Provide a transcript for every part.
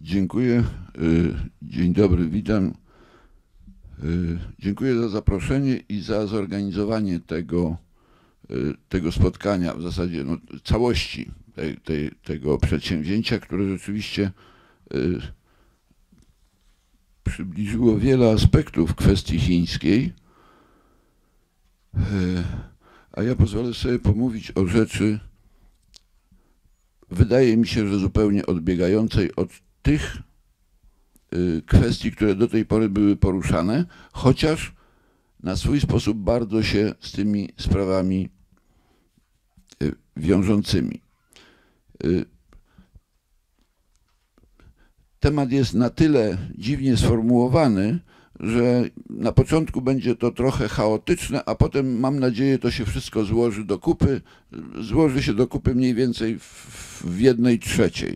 Dziękuję. Dzień dobry, witam. Dziękuję za zaproszenie i za zorganizowanie tego spotkania, w zasadzie całości tego przedsięwzięcia, które rzeczywiście przybliżyło wiele aspektów kwestii chińskiej. A ja pozwolę sobie pomówić o rzeczy, wydaje mi się, że zupełnie odbiegającej od tych kwestii, które do tej pory były poruszane, chociaż na swój sposób bardzo się z tymi sprawami wiążącymi. Temat jest na tyle dziwnie sformułowany, że na początku będzie to trochę chaotyczne, a potem, mam nadzieję, to się wszystko złoży się do kupy mniej więcej w 1/3.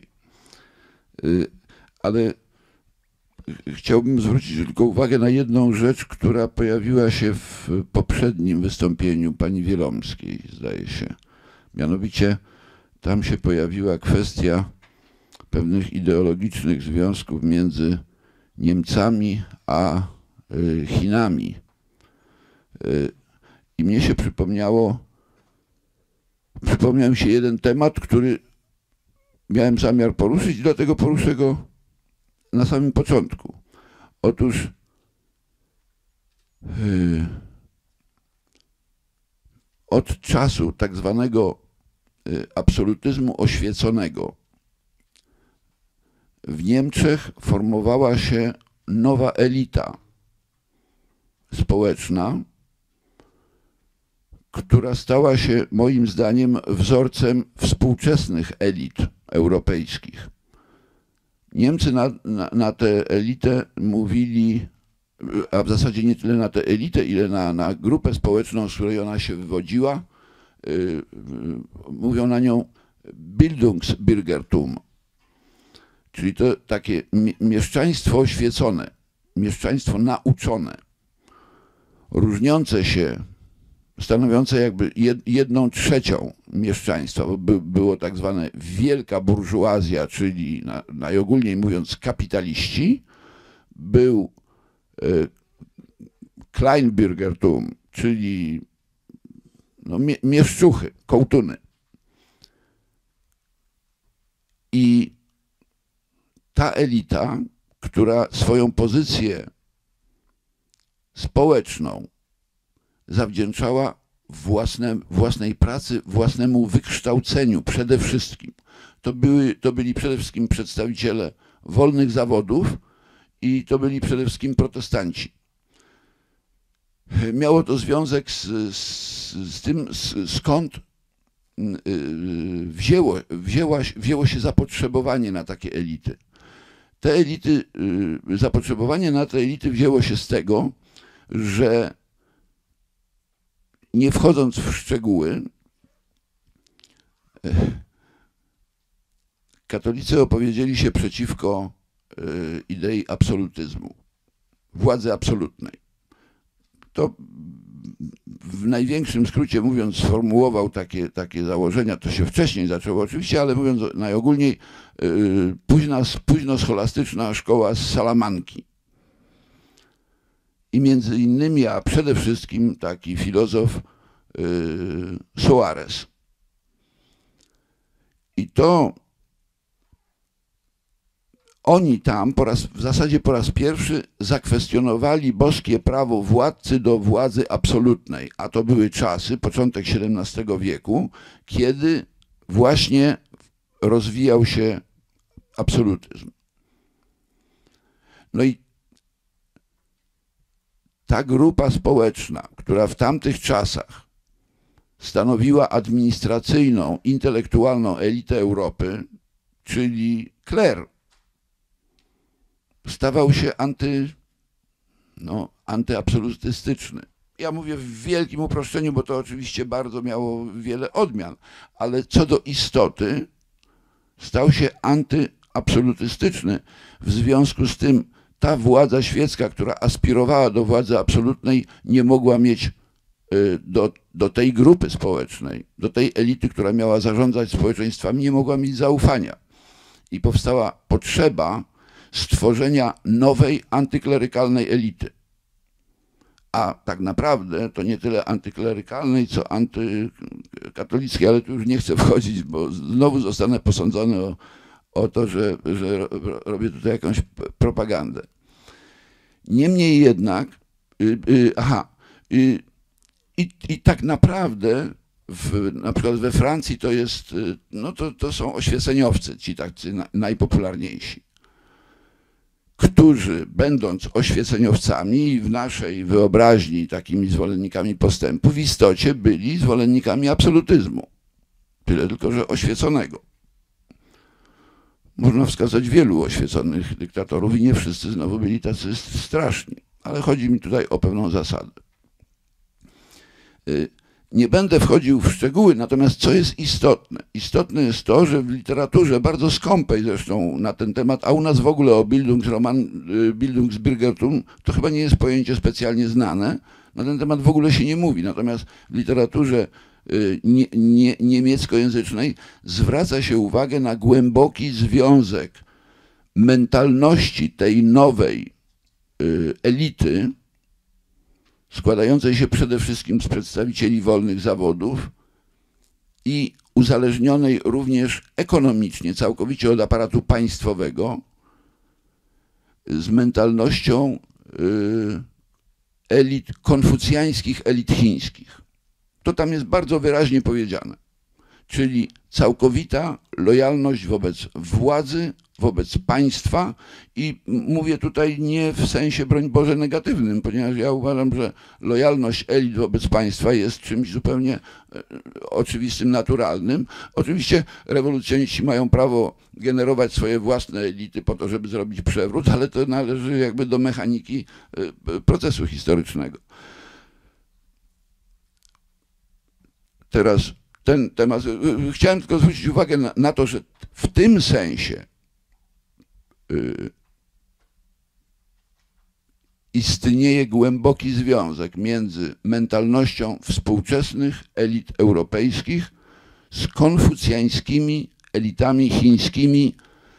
Ale chciałbym zwrócić tylko uwagę na jedną rzecz, która pojawiła się w poprzednim wystąpieniu pani Wielomskiej, zdaje się. Mianowicie tam się pojawiła kwestia pewnych ideologicznych związków między Niemcami a Chinami. I mnie się przypomniał mi się jeden temat, który miałem zamiar poruszyć, i dlatego poruszę go na samym początku. Otóż od czasu tak zwanego absolutyzmu oświeconego w Niemczech formowała się nowa elita społeczna, która stała się moim zdaniem wzorcem współczesnych elit europejskich. Niemcy na tę elitę mówili, a w zasadzie nie tyle na tę elitę, ile na grupę społeczną, z której ona się wywodziła, mówią na nią Bildungsbürgertum, czyli to takie mieszczaństwo oświecone, mieszczaństwo nauczone, różniące się, stanowiące jakby 1/3 mieszczaństwa. Było tak zwane wielka burżuazja, czyli najogólniej mówiąc kapitaliści, był Kleinbürgertum, czyli mieszczuchy, kołtuny. I ta elita, która swoją pozycję społeczną zawdzięczała własnej pracy, własnemu wykształceniu przede wszystkim. To byli przede wszystkim przedstawiciele wolnych zawodów i to byli przede wszystkim protestanci. Miało to związek z tym, skąd wzięło się zapotrzebowanie na takie elity. Zapotrzebowanie na te elity wzięło się z tego, że nie wchodząc w szczegóły, katolicy opowiedzieli się przeciwko idei absolutyzmu, władzy absolutnej. To w największym skrócie mówiąc sformułował takie założenia, to się wcześniej zaczęło oczywiście, ale mówiąc najogólniej, późnoscholastyczna szkoła z Salamanki. I między innymi, a przede wszystkim taki filozof Soares. I to oni tam w zasadzie po raz pierwszy zakwestionowali boskie prawo władcy do władzy absolutnej, a to były czasy, początek XVII wieku, kiedy właśnie rozwijał się absolutyzm. No i ta grupa społeczna, która w tamtych czasach stanowiła administracyjną, intelektualną elitę Europy, czyli kler, stawał się antyabsolutystyczny. Ja mówię w wielkim uproszczeniu, bo to oczywiście bardzo miało wiele odmian, ale co do istoty stał się antyabsolutystyczny. W związku z tym ta władza świecka, która aspirowała do władzy absolutnej, nie mogła mieć do tej grupy społecznej, do tej elity, która miała zarządzać społeczeństwami, nie mogła mieć zaufania. I powstała potrzeba stworzenia nowej antyklerykalnej elity. A tak naprawdę to nie tyle antyklerykalnej, co antykatolickiej, ale tu już nie chcę wchodzić, bo znowu zostanę posądzony o to, że robię tutaj jakąś propagandę. Niemniej jednak, i tak naprawdę na przykład we Francji to jest, no to są oświeceniowcy, ci tacy najpopularniejsi, którzy będąc oświeceniowcami w naszej wyobraźni takimi zwolennikami postępu, w istocie byli zwolennikami absolutyzmu. Tyle tylko, że oświeconego. Można wskazać wielu oświeconych dyktatorów i nie wszyscy znowu byli tacy straszni. Ale chodzi mi tutaj o pewną zasadę. Nie będę wchodził w szczegóły, natomiast co jest istotne? Istotne jest to, że w literaturze bardzo skąpej zresztą na ten temat, a u nas w ogóle o Bildungsbürgertum to chyba nie jest pojęcie specjalnie znane, na ten temat w ogóle się nie mówi. Natomiast w literaturze niemieckojęzycznej zwraca się uwagę na głęboki związek mentalności tej nowej elity, składającej się przede wszystkim z przedstawicieli wolnych zawodów i uzależnionej również ekonomicznie, całkowicie od aparatu państwowego, z mentalnością elit, konfucjańskich elit chińskich. To tam jest bardzo wyraźnie powiedziane. Czyli całkowita lojalność wobec władzy, wobec państwa i mówię tutaj nie w sensie, broń Boże, negatywnym, ponieważ ja uważam, że lojalność elit wobec państwa jest czymś zupełnie oczywistym, naturalnym. Oczywiście rewolucjoniści mają prawo generować swoje własne elity po to, żeby zrobić przewrót, ale to należy jakby do mechaniki procesu historycznego. Teraz ten temat, chciałem tylko zwrócić uwagę na to, że w tym sensie istnieje głęboki związek między mentalnością współczesnych elit europejskich z konfucjańskimi elitami chińskimi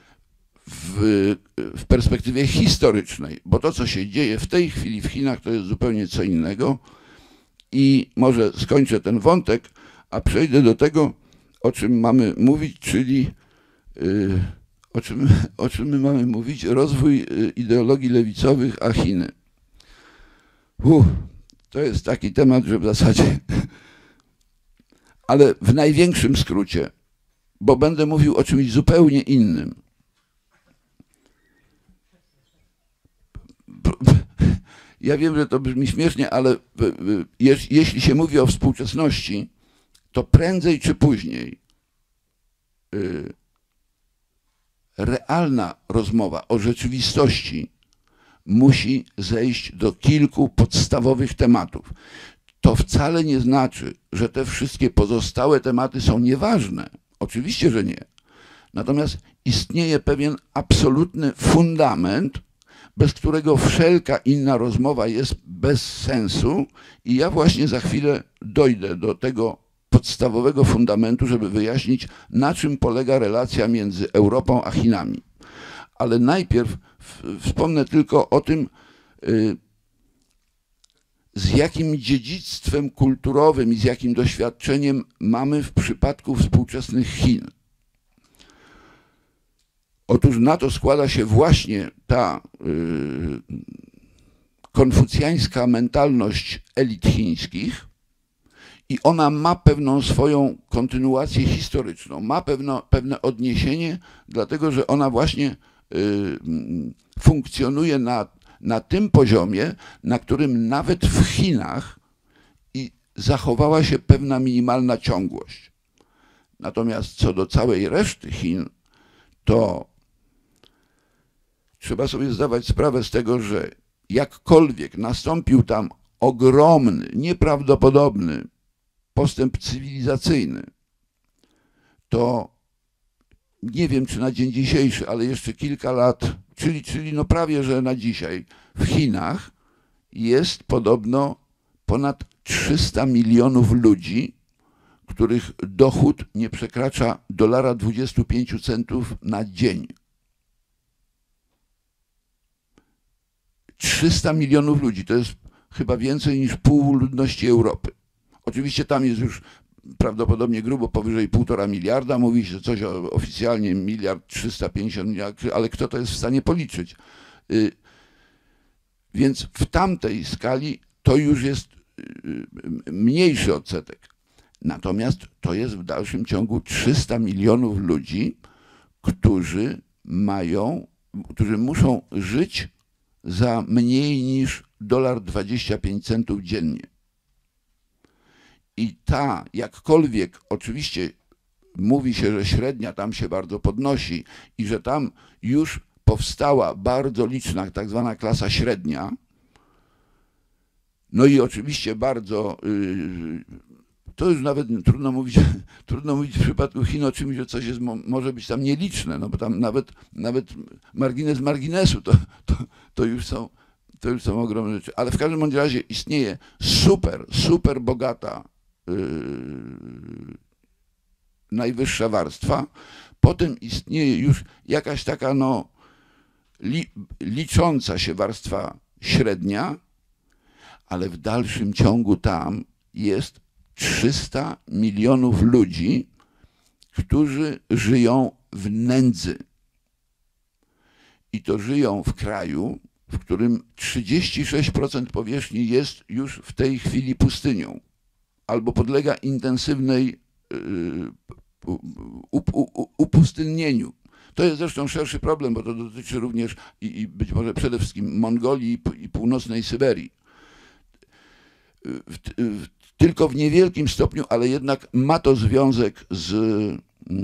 w perspektywie historycznej, bo to, co się dzieje w tej chwili w Chinach, to jest zupełnie co innego. I może skończę ten wątek, a przejdę do tego, o czym mamy mówić, czyli o czym my mamy mówić? Rozwój ideologii lewicowych, a Chiny. To jest taki temat, że w zasadzie, ale w największym skrócie, bo będę mówił o czymś zupełnie innym. Ja wiem, że to brzmi śmiesznie, ale jeśli się mówi o współczesności, to prędzej czy później realna rozmowa o rzeczywistości musi zejść do kilku podstawowych tematów. To wcale nie znaczy, że te wszystkie pozostałe tematy są nieważne. Oczywiście, że nie. Natomiast istnieje pewien absolutny fundament, bez którego wszelka inna rozmowa jest bez sensu i ja właśnie za chwilę dojdę do tego podstawowego fundamentu, żeby wyjaśnić, na czym polega relacja między Europą a Chinami. Ale najpierw wspomnę tylko o tym, z jakim dziedzictwem kulturowym i z jakim doświadczeniem mamy w przypadku współczesnych Chin. Otóż na to składa się właśnie ta konfucjańska mentalność elit chińskich i ona ma pewną swoją kontynuację historyczną, ma pewne odniesienie, dlatego że ona właśnie funkcjonuje na tym poziomie, na którym nawet w Chinach zachowała się pewna minimalna ciągłość. Natomiast co do całej reszty Chin, to trzeba sobie zdawać sprawę z tego, że jakkolwiek nastąpił tam ogromny, nieprawdopodobny postęp cywilizacyjny, to nie wiem, czy na dzień dzisiejszy, ale jeszcze kilka lat, czyli no prawie, że na dzisiaj, w Chinach jest podobno ponad 300 milionów ludzi, których dochód nie przekracza $25 na dzień. 300 milionów ludzi. To jest chyba więcej niż pół ludności Europy. Oczywiście tam jest już prawdopodobnie grubo powyżej 1,5 miliarda. Mówi się coś oficjalnie 1,350 miliardów, ale kto to jest w stanie policzyć? Więc w tamtej skali to już jest mniejszy odsetek. Natomiast to jest w dalszym ciągu 300 milionów ludzi, którzy muszą żyć za mniej niż $1,25 dziennie. I ta, jakkolwiek oczywiście mówi się, że średnia tam się bardzo podnosi i że tam już powstała bardzo liczna tak zwana klasa średnia, no i oczywiście bardzo, to już nawet trudno mówić w przypadku Chin o czymś, że coś jest, może być tam nieliczne, no bo tam nawet margines marginesu to już są ogromne rzeczy. Ale w każdym razie istnieje super bogata najwyższa warstwa, potem istnieje już jakaś taka licząca się warstwa średnia, ale w dalszym ciągu tam jest 300 milionów ludzi, którzy żyją w nędzy. I to żyją w kraju, w którym 36% powierzchni jest już w tej chwili pustynią, albo podlega intensywnej upustynnieniu. To jest zresztą szerszy problem, bo to dotyczy również i być może przede wszystkim Mongolii i północnej Syberii. Tylko w niewielkim stopniu, ale jednak ma to związek z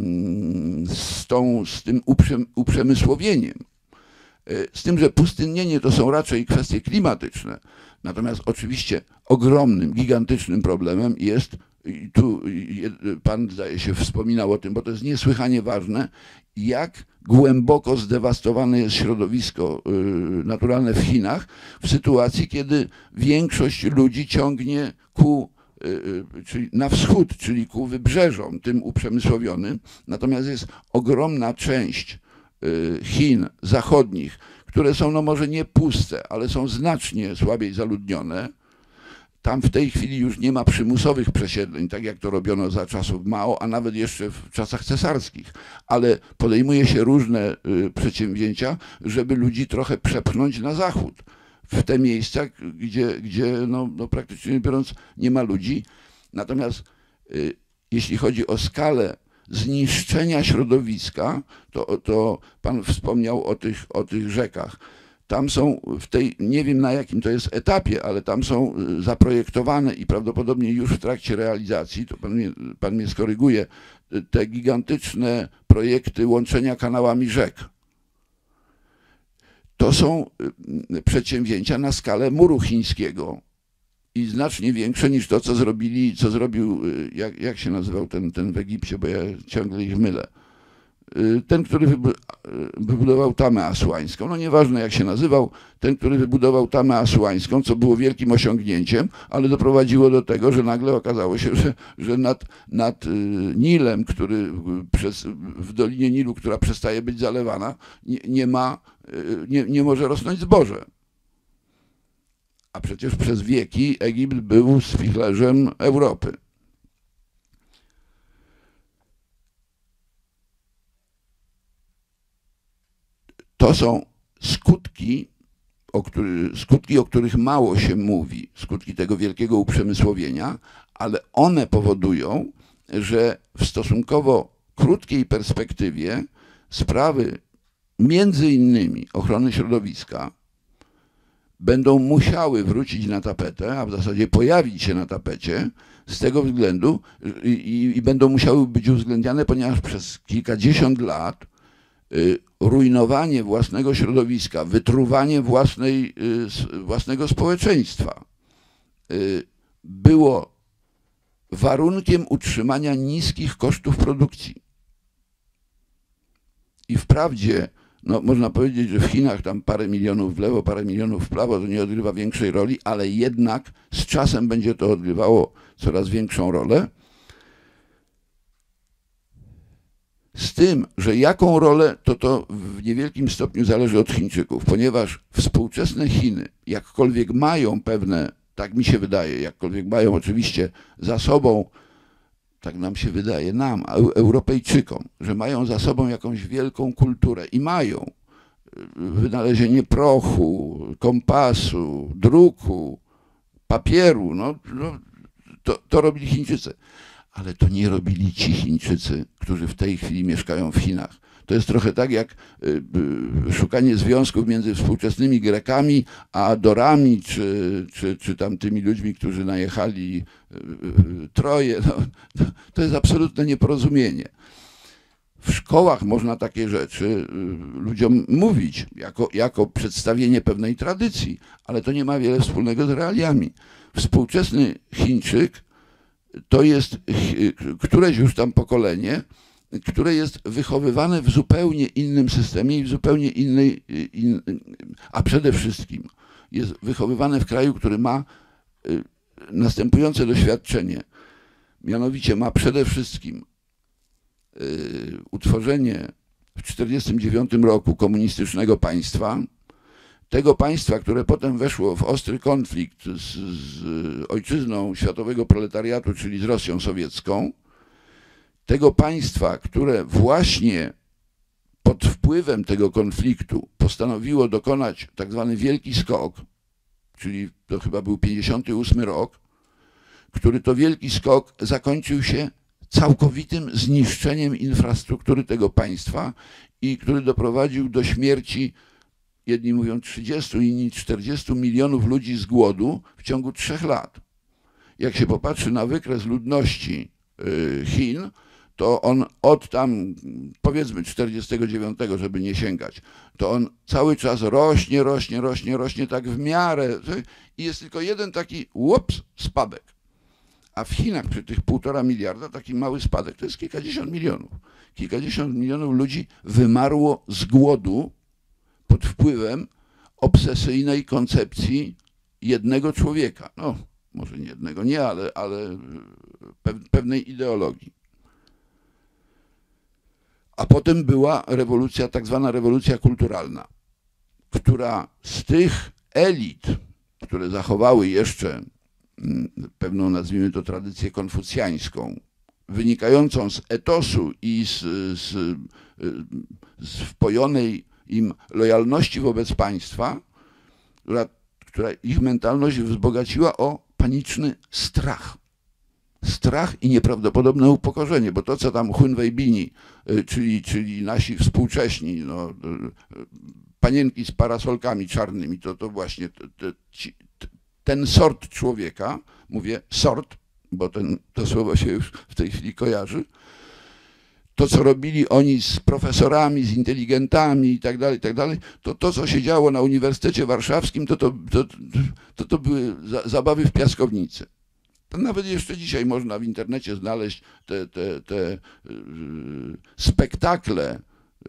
tym uprzemysłowieniem. Z tym, że pustynnienie to są raczej kwestie klimatyczne. Natomiast oczywiście ogromnym, gigantycznym problemem jest, i tu pan zdaje się wspominał o tym, bo to jest niesłychanie ważne, jak głęboko zdewastowane jest środowisko naturalne w Chinach w sytuacji, kiedy większość ludzi ciągnie czyli na wschód, czyli ku wybrzeżom, tym uprzemysłowionym. Natomiast jest ogromna część Chin zachodnich, które są no może nie puste, ale są znacznie słabiej zaludnione. Tam w tej chwili już nie ma przymusowych przesiedleń, tak jak to robiono za czasów Mao, a nawet jeszcze w czasach cesarskich. Ale podejmuje się różne przedsięwzięcia, żeby ludzi trochę przepchnąć na zachód. W te miejsca, gdzie praktycznie biorąc nie ma ludzi. Natomiast jeśli chodzi o skalę zniszczenia środowiska, to pan wspomniał o tych rzekach. Tam są nie wiem na jakim to jest etapie, ale tam są zaprojektowane i prawdopodobnie już w trakcie realizacji, to pan mnie skoryguje, te gigantyczne projekty łączenia kanałami rzek. To są przedsięwzięcia na skalę muru chińskiego i znacznie większe niż to, co zrobił, jak się nazywał ten w Egipcie, bo ja ciągle ich mylę. Ten, który wybudował Tamę Asuańską, no nieważne jak się nazywał, ten, który wybudował Tamę Asuańską, co było wielkim osiągnięciem, ale doprowadziło do tego, że nagle okazało się, że nad Nilem, w Dolinie Nilu, która przestaje być zalewana, nie może rosnąć zboże. A przecież przez wieki Egipt był spichlerzem Europy. To są skutki, o których mało się mówi, skutki tego wielkiego uprzemysłowienia, ale one powodują, że w stosunkowo krótkiej perspektywie sprawy między innymi ochrony środowiska będą musiały wrócić na tapetę, a w zasadzie pojawić się na tapecie z tego względu i będą musiały być uwzględniane, ponieważ przez kilkadziesiąt lat rujnowanie własnego środowiska, wytruwanie własnego społeczeństwa było warunkiem utrzymania niskich kosztów produkcji. I wprawdzie można powiedzieć, że w Chinach tam parę milionów w lewo, parę milionów w prawo to nie odgrywa większej roli, ale jednak z czasem będzie to odgrywało coraz większą rolę. Z tym, że jaką rolę, to w niewielkim stopniu zależy od Chińczyków, ponieważ współczesne Chiny, jakkolwiek mają pewne, tak mi się wydaje, jakkolwiek mają oczywiście za sobą, tak nam się wydaje, nam, Europejczykom, że mają za sobą jakąś wielką kulturę i mają wynalezienie prochu, kompasu, druku, papieru, to robili Chińczycy. Ale to nie robili ci Chińczycy, którzy w tej chwili mieszkają w Chinach. To jest trochę tak jak szukanie związków między współczesnymi Grekami a Dorami, czy tamtymi ludźmi, którzy najechali Troję. To jest absolutne nieporozumienie. W szkołach można takie rzeczy ludziom mówić, jako przedstawienie pewnej tradycji, ale to nie ma wiele wspólnego z realiami. Współczesny Chińczyk to jest któreś już tam pokolenie, które jest wychowywane w zupełnie innym systemie i w zupełnie innej, a przede wszystkim jest wychowywane w kraju, który ma następujące doświadczenie. Mianowicie ma przede wszystkim utworzenie w 1949 roku komunistycznego państwa, tego państwa, które potem weszło w ostry konflikt z ojczyzną światowego proletariatu, czyli z Rosją sowiecką, tego państwa, które właśnie pod wpływem tego konfliktu postanowiło dokonać tak zwany wielki skok, czyli to chyba był 1958 rok, który to wielki skok zakończył się całkowitym zniszczeniem infrastruktury tego państwa i który doprowadził do śmierci, jedni mówią 30, inni 40 milionów ludzi z głodu w ciągu 3 lat. Jak się popatrzy na wykres ludności Chin, to on od tam, powiedzmy 49, żeby nie sięgać, to on cały czas rośnie tak w miarę i jest tylko jeden taki spadek. A w Chinach przy tych 1,5 miliarda taki mały spadek to jest kilkadziesiąt milionów. Kilkadziesiąt milionów ludzi wymarło z głodu pod wpływem obsesyjnej koncepcji jednego człowieka. No, może nie jednego, nie, ale pewnej ideologii. A potem była rewolucja, tak zwana rewolucja kulturalna, która z tych elit, które zachowały jeszcze pewną, nazwijmy to, tradycję konfucjańską, wynikającą z etosu i z wpojonej im lojalności wobec państwa, która ich mentalność wzbogaciła o paniczny strach. Strach i nieprawdopodobne upokorzenie, bo to, co tam Hunwejbini, czyli nasi współcześni, panienki z parasolkami czarnymi, to właśnie ten sort człowieka, mówię sort, bo to słowo się już w tej chwili kojarzy, to, co robili oni z profesorami, z inteligentami i tak dalej, to, co się działo na Uniwersytecie Warszawskim, to były zabawy w piaskownicy. To nawet jeszcze dzisiaj można w internecie znaleźć te spektakle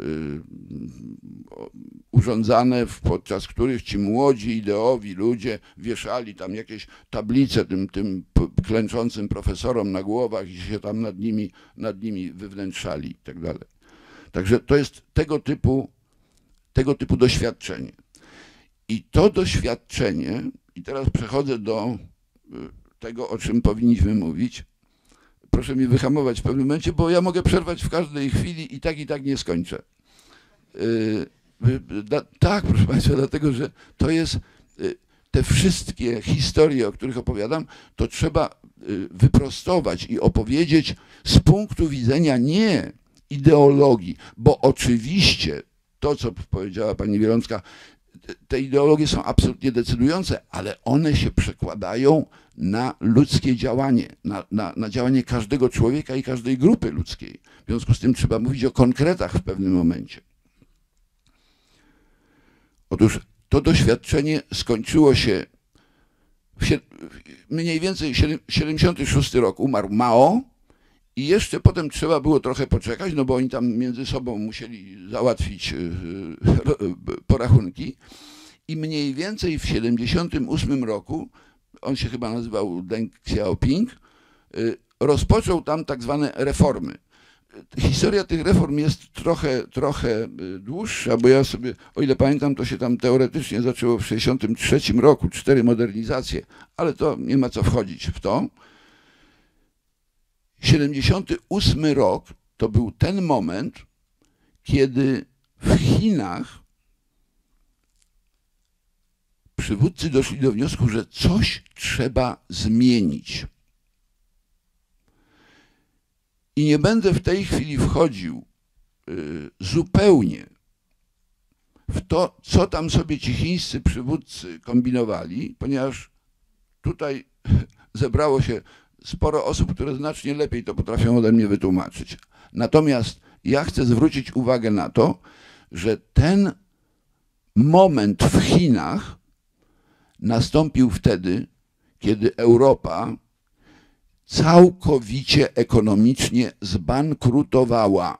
urządzane, podczas których ci młodzi, ideowi ludzie wieszali tam jakieś tablice tym klęczącym profesorom na głowach i się tam nad nimi wywnętrzali i tak dalej. Także to jest tego typu doświadczenie. I to doświadczenie, i teraz przechodzę do tego, o czym powinniśmy mówić. Proszę mi wyhamować w pewnym momencie, bo ja mogę przerwać w każdej chwili i tak nie skończę. Tak, proszę Państwa, dlatego, że to jest te wszystkie historie, o których opowiadam, to trzeba wyprostować i opowiedzieć z punktu widzenia nie ideologii, bo oczywiście to, co powiedziała pani Wielońska, te ideologie są absolutnie decydujące, ale one się przekładają na ludzkie działanie, na działanie każdego człowieka i każdej grupy ludzkiej. W związku z tym trzeba mówić o konkretach w pewnym momencie. Otóż to doświadczenie skończyło się mniej więcej 76 rok umarł Mao i jeszcze potem trzeba było trochę poczekać, no bo oni tam między sobą musieli załatwić porachunki i mniej więcej w 78 roku, on się chyba nazywał Deng Xiaoping, rozpoczął tam tak zwane reformy. historia tych reform jest trochę dłuższa, bo ja sobie, o ile pamiętam, to się tam teoretycznie zaczęło w 1963 roku, 4 modernizacje, ale to nie ma co wchodzić w to. 78 rok to był ten moment, kiedy w Chinach przywódcy doszli do wniosku, że coś trzeba zmienić. I nie będę w tej chwili wchodził zupełnie w to, co tam sobie ci chińscy przywódcy kombinowali, ponieważ tutaj zebrało się sporo osób, które znacznie lepiej to potrafią ode mnie wytłumaczyć. Natomiast ja chcę zwrócić uwagę na to, że ten moment w Chinach nastąpił wtedy, kiedy Europa całkowicie ekonomicznie zbankrutowała.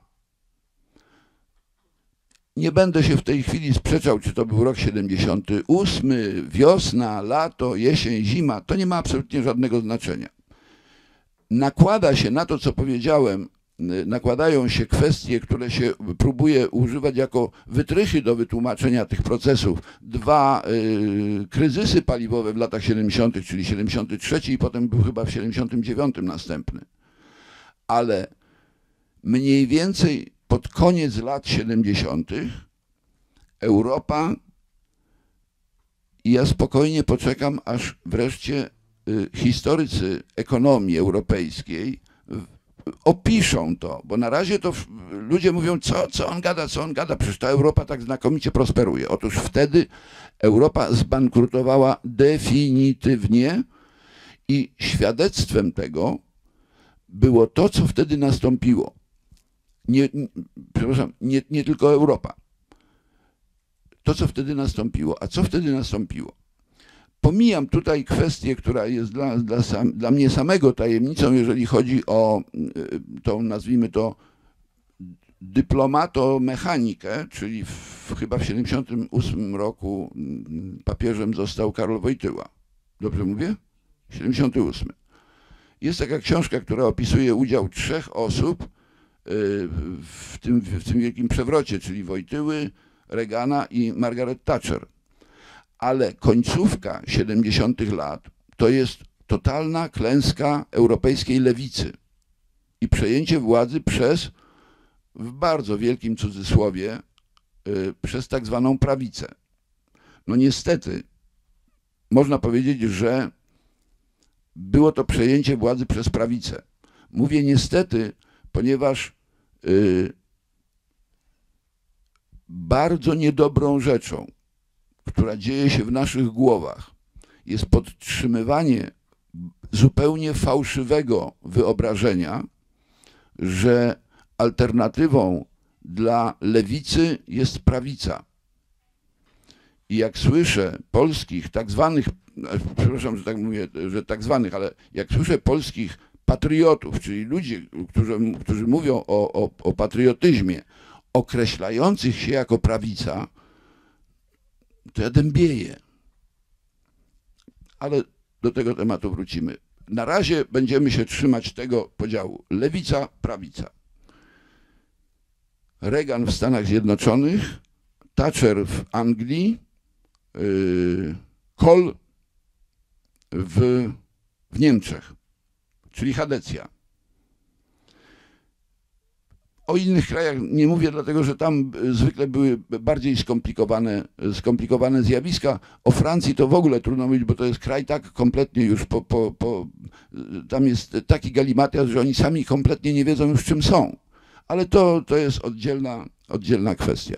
Nie będę się w tej chwili sprzeczał, czy to był rok 78, wiosna, lato, jesień, zima. To nie ma absolutnie żadnego znaczenia. Nakłada się na to, co powiedziałem, nakładają się kwestie, które się próbuje używać jako wytrychy do wytłumaczenia tych procesów. 2 kryzysy paliwowe w latach 70., czyli 73 i potem był chyba w 79 następny. Ale mniej więcej pod koniec lat 70. Europa, i ja spokojnie poczekam, aż wreszcie historycy ekonomii europejskiej opiszą to, bo na razie to ludzie mówią, co on gada, przecież ta Europa tak znakomicie prosperuje. Otóż wtedy Europa zbankrutowała definitywnie i świadectwem tego było to, co wtedy nastąpiło. Nie tylko Europa. To, co wtedy nastąpiło. A co wtedy nastąpiło? Pomijam tutaj kwestię, która jest dla mnie samego tajemnicą, jeżeli chodzi o tą, nazwijmy to, dyplomatomechanikę, czyli chyba w 78 roku papieżem został Karol Wojtyła. Dobrze mówię? 78. Jest taka książka, która opisuje udział 3 osób w tym wielkim przewrocie, czyli Wojtyły, Reagana i Margaret Thatcher. Ale końcówka 70. lat to jest totalna klęska europejskiej lewicy i przejęcie władzy przez, w bardzo wielkim cudzysłowie, przez tak zwaną prawicę. No niestety, można powiedzieć, że było to przejęcie władzy przez prawicę. Mówię niestety, ponieważ bardzo niedobrą rzeczą, która dzieje się w naszych głowach, jest podtrzymywanie zupełnie fałszywego wyobrażenia, że alternatywą dla lewicy jest prawica. I jak słyszę polskich tak zwanych, przepraszam, że tak mówię, że tak zwanych, ale jak słyszę polskich patriotów, czyli ludzi, którzy mówią o patriotyzmie, określających się jako prawica, to ja dębieję. Ale do tego tematu wrócimy. Na razie będziemy się trzymać tego podziału. Lewica, prawica. Reagan w Stanach Zjednoczonych, Thatcher w Anglii, Kohl w Niemczech, czyli Chadecja. O innych krajach nie mówię, dlatego że tam zwykle były bardziej skomplikowane zjawiska. O Francji to w ogóle trudno mówić, bo to jest kraj tak kompletnie już tam jest taki galimatias, że oni sami kompletnie nie wiedzą już czym są. Ale to jest oddzielna kwestia.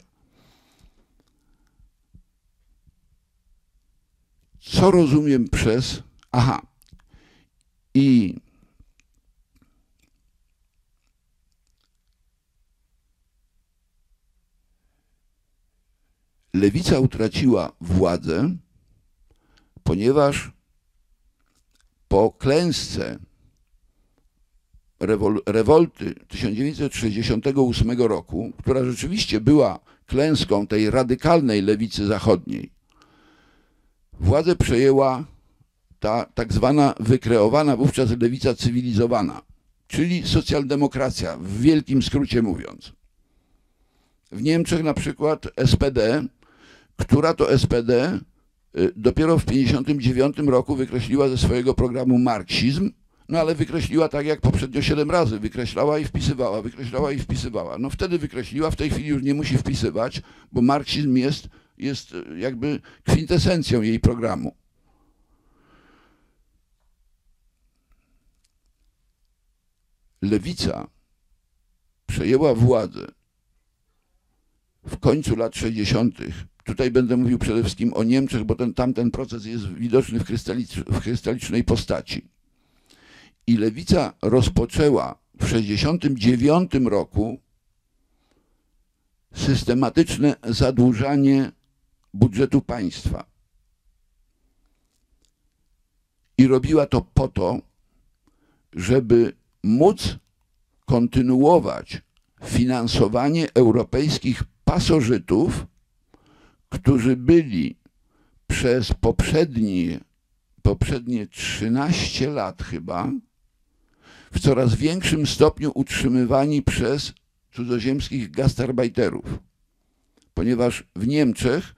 Co rozumiem przez... Aha. I lewica utraciła władzę, ponieważ po klęsce rewolty 1968 roku, która rzeczywiście była klęską tej radykalnej lewicy zachodniej, władzę przejęła ta tak zwana wykreowana wówczas lewica cywilizowana, czyli socjaldemokracja, w wielkim skrócie mówiąc. W Niemczech na przykład SPD, która to SPD dopiero w 1959 roku wykreśliła ze swojego programu marksizm, no ale wykreśliła tak jak poprzednio 7 razy. Wykreślała i wpisywała, wykreślała i wpisywała. No wtedy wykreśliła, w tej chwili już nie musi wpisywać, bo marksizm jest jakby kwintesencją jej programu. Lewica przejęła władzę w końcu lat 60. Tutaj będę mówił przede wszystkim o Niemczech, bo tamten proces jest widoczny w krystalicznej postaci. I lewica rozpoczęła w 1969 roku systematyczne zadłużanie budżetu państwa. I robiła to po to, żeby móc kontynuować finansowanie europejskich pasożytów, którzy byli przez poprzednie 13 lat chyba w coraz większym stopniu utrzymywani przez cudzoziemskich gastarbeiterów. Ponieważ w Niemczech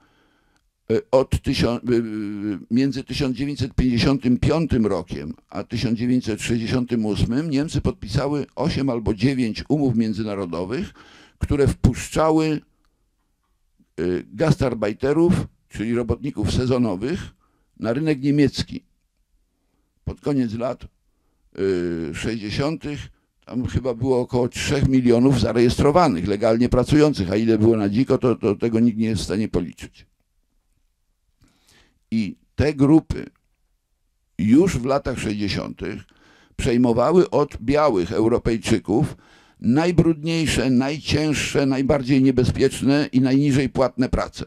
między 1955 rokiem a 1968 Niemcy podpisały 8 albo 9 umów międzynarodowych, które wpuszczały gastarbeiterów, czyli robotników sezonowych, na rynek niemiecki. Pod koniec lat 60. tam chyba było około 3 milionów zarejestrowanych, legalnie pracujących, a ile było na dziko, to tego nikt nie jest w stanie policzyć. I te grupy już w latach 60. przejmowały od białych Europejczyków najbrudniejsze, najcięższe, najbardziej niebezpieczne i najniżej płatne prace.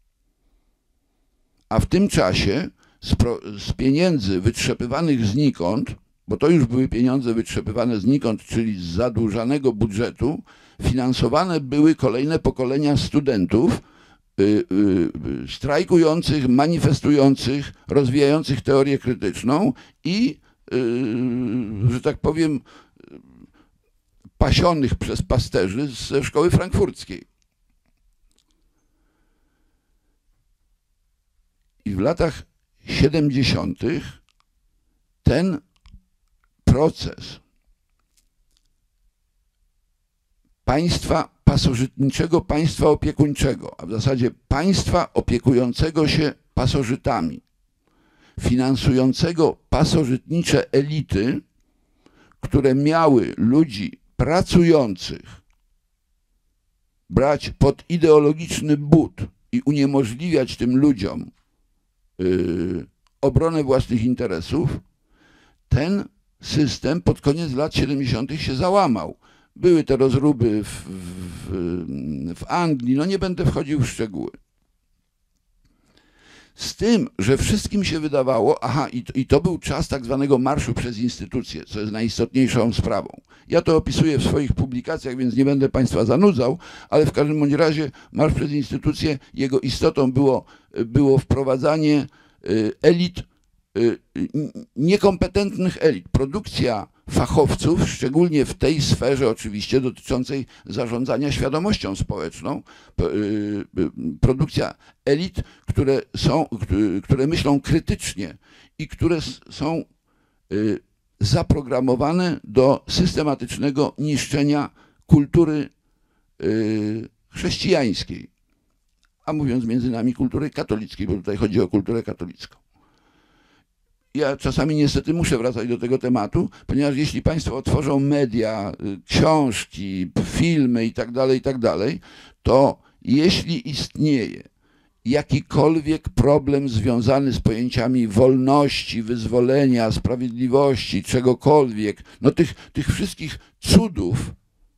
A w tym czasie z pieniędzy wytrzepywanych znikąd, bo to już były pieniądze wytrzepywane znikąd, czyli z zadłużanego budżetu, finansowane były kolejne pokolenia studentów strajkujących, manifestujących, rozwijających teorię krytyczną i, że tak powiem, pasionych przez pasterzy ze szkoły frankfurckiej. I w latach 70. ten proces państwa pasożytniczego, państwa opiekuńczego, a w zasadzie państwa opiekującego się pasożytami, finansującego pasożytnicze elity, które miały ludzi pracujących brać pod ideologiczny but i uniemożliwiać tym ludziom obronę własnych interesów, ten system pod koniec lat 70. się załamał. Były te rozruby w Anglii, no nie będę wchodził w szczegóły. Z tym, że wszystkim się wydawało, i to był czas tak zwanego marszu przez instytucje, co jest najistotniejszą sprawą. Ja to opisuję w swoich publikacjach, więc nie będę Państwa zanudzał, ale w każdym bądź razie marsz przez instytucje, jego istotą było wprowadzanie elit, niekompetentnych elit, produkcja fachowców, szczególnie w tej sferze oczywiście dotyczącej zarządzania świadomością społeczną, produkcja elit, które myślą krytycznie i które są zaprogramowane do systematycznego niszczenia kultury chrześcijańskiej, a mówiąc między nami kultury katolickiej, bo tutaj chodzi o kulturę katolicką. Ja czasami niestety muszę wracać do tego tematu, ponieważ jeśli Państwo otworzą media, książki, filmy itd., to jeśli istnieje jakikolwiek problem związany z pojęciami wolności, wyzwolenia, sprawiedliwości, czegokolwiek, no tych wszystkich cudów,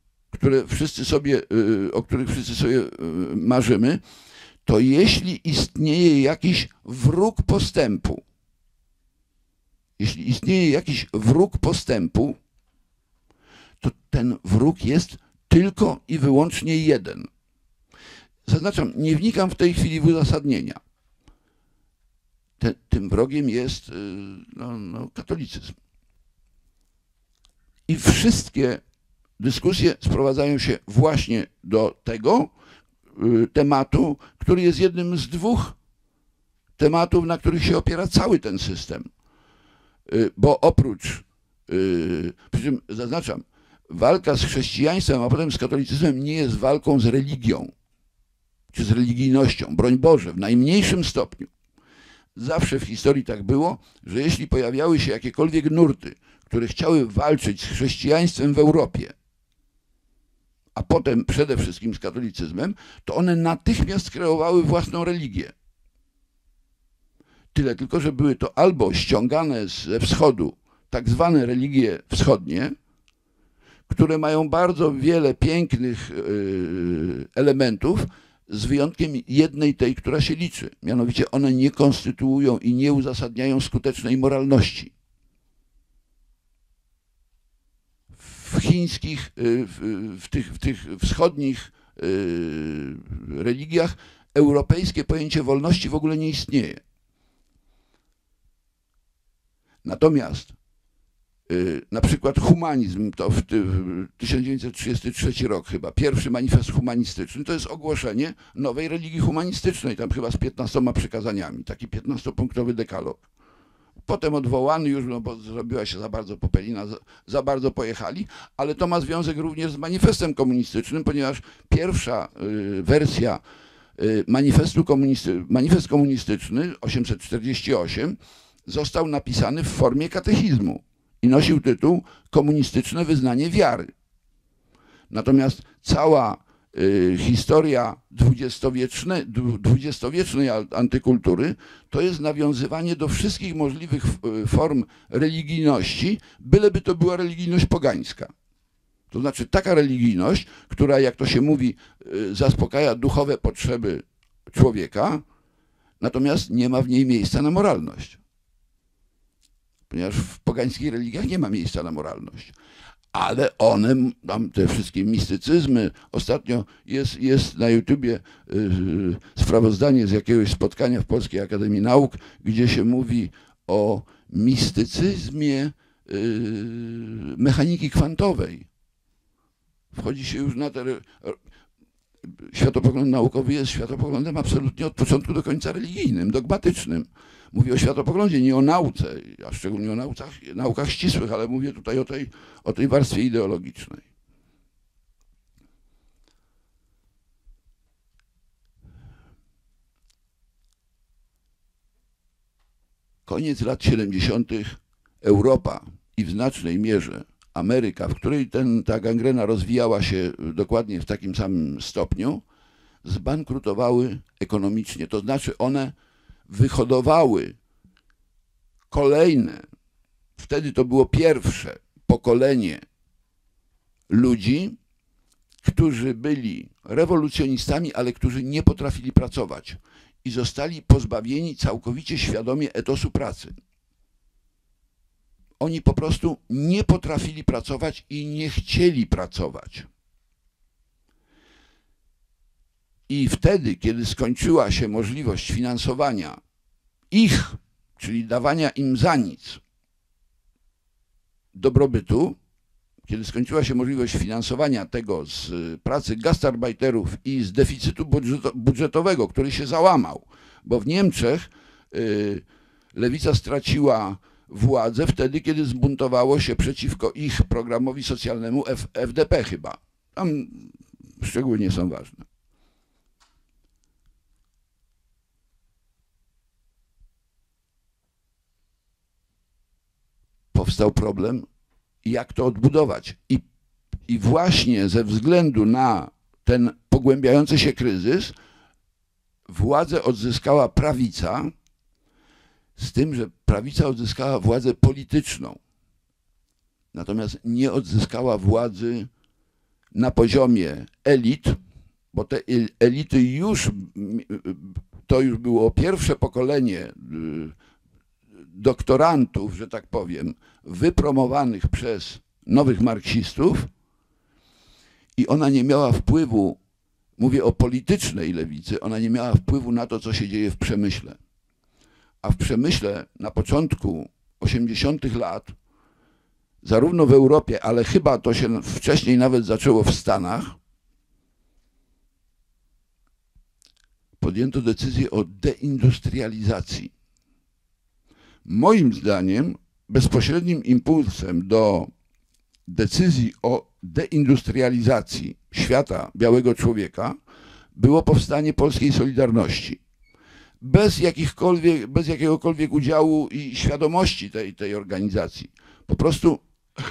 o których wszyscy sobie marzymy, to jeśli istnieje jakiś wróg postępu, to ten wróg jest tylko i wyłącznie jeden. Zaznaczam, nie wnikam w tej chwili w uzasadnienia. Tym wrogiem jest katolicyzm. I wszystkie dyskusje sprowadzają się właśnie do tego tematu, który jest jednym z dwóch tematów, na których się opiera cały ten system. Bo oprócz, przy czym zaznaczam, walka z chrześcijaństwem, a potem z katolicyzmem nie jest walką z religią, czy z religijnością. Broń Boże, w najmniejszym stopniu. Zawsze w historii tak było, że jeśli pojawiały się jakiekolwiek nurty, które chciały walczyć z chrześcijaństwem w Europie, a potem przede wszystkim z katolicyzmem, to one natychmiast kreowały własną religię. Tyle tylko, że były to albo ściągane ze wschodu tak zwane religie wschodnie, które mają bardzo wiele pięknych elementów, z wyjątkiem jednej tej, która się liczy. Mianowicie one nie konstytuują i nie uzasadniają skutecznej moralności. W chińskich, w tych wschodnich religiach europejskie pojęcie wolności w ogóle nie istnieje. Natomiast na przykład humanizm, to w 1933 rok chyba, pierwszy manifest humanistyczny, to jest ogłoszenie nowej religii humanistycznej, tam chyba z 15 przykazaniami, taki 15-punktowy dekalog. Potem odwołany już, no bo zrobiła się za bardzo popelina, za bardzo pojechali, ale to ma związek również z manifestem komunistycznym, ponieważ pierwsza wersja manifest komunistyczny 848 został napisany w formie katechizmu i nosił tytuł Komunistyczne wyznanie wiary. Natomiast cała historia dwudziestowiecznej antykultury to jest nawiązywanie do wszystkich możliwych form religijności, byleby to była religijność pogańska. To znaczy taka religijność, która, jak to się mówi, zaspokaja duchowe potrzeby człowieka, natomiast nie ma w niej miejsca na moralność. Ponieważ w pogańskich religiach nie ma miejsca na moralność. Ale one, tam te wszystkie mistycyzmy, ostatnio jest na YouTubie sprawozdanie z jakiegoś spotkania w Polskiej Akademii Nauk, gdzie się mówi o mistycyzmie mechaniki kwantowej. Wchodzi się już na te... Światopogląd naukowy jest światopoglądem absolutnie od początku do końca religijnym, dogmatycznym. Mówię o światopoglądzie, nie o nauce, a szczególnie o naukach ścisłych, ale mówię tutaj o tej warstwie ideologicznej. Koniec lat 70. Europa i w znacznej mierze Ameryka, w której ta gangrena rozwijała się dokładnie w takim samym stopniu, zbankrutowały ekonomicznie. To znaczy one wyhodowały kolejne, wtedy to było pierwsze pokolenie ludzi, którzy byli rewolucjonistami, ale którzy nie potrafili pracować i zostali pozbawieni całkowicie świadomie etosu pracy. Oni po prostu nie potrafili pracować i nie chcieli pracować. I wtedy, kiedy skończyła się możliwość finansowania ich, czyli dawania im za nic dobrobytu, kiedy skończyła się możliwość finansowania tego z pracy gastarbeiterów i z deficytu budżetowego, który się załamał, bo w Niemczech lewica straciła władzę wtedy, kiedy zbuntowało się przeciwko ich programowi socjalnemu FDP chyba. Tam szczegóły nie są ważne. Powstał problem, jak to odbudować. I właśnie ze względu na ten pogłębiający się kryzys władzę odzyskała prawica, z tym, że prawica odzyskała władzę polityczną. Natomiast nie odzyskała władzy na poziomie elit, bo te elity to już było pierwsze pokolenie doktorantów, że tak powiem, wypromowanych przez nowych marksistów i ona nie miała wpływu, mówię o politycznej lewicy, ona nie miała wpływu na to, co się dzieje w przemyśle. A w przemyśle na początku 80. lat zarówno w Europie, ale chyba to się wcześniej nawet zaczęło w Stanach, podjęto decyzję o deindustrializacji. Moim zdaniem bezpośrednim impulsem do decyzji o deindustrializacji świata białego człowieka było powstanie polskiej Solidarności. Bez jakiegokolwiek udziału i świadomości tej organizacji. Po prostu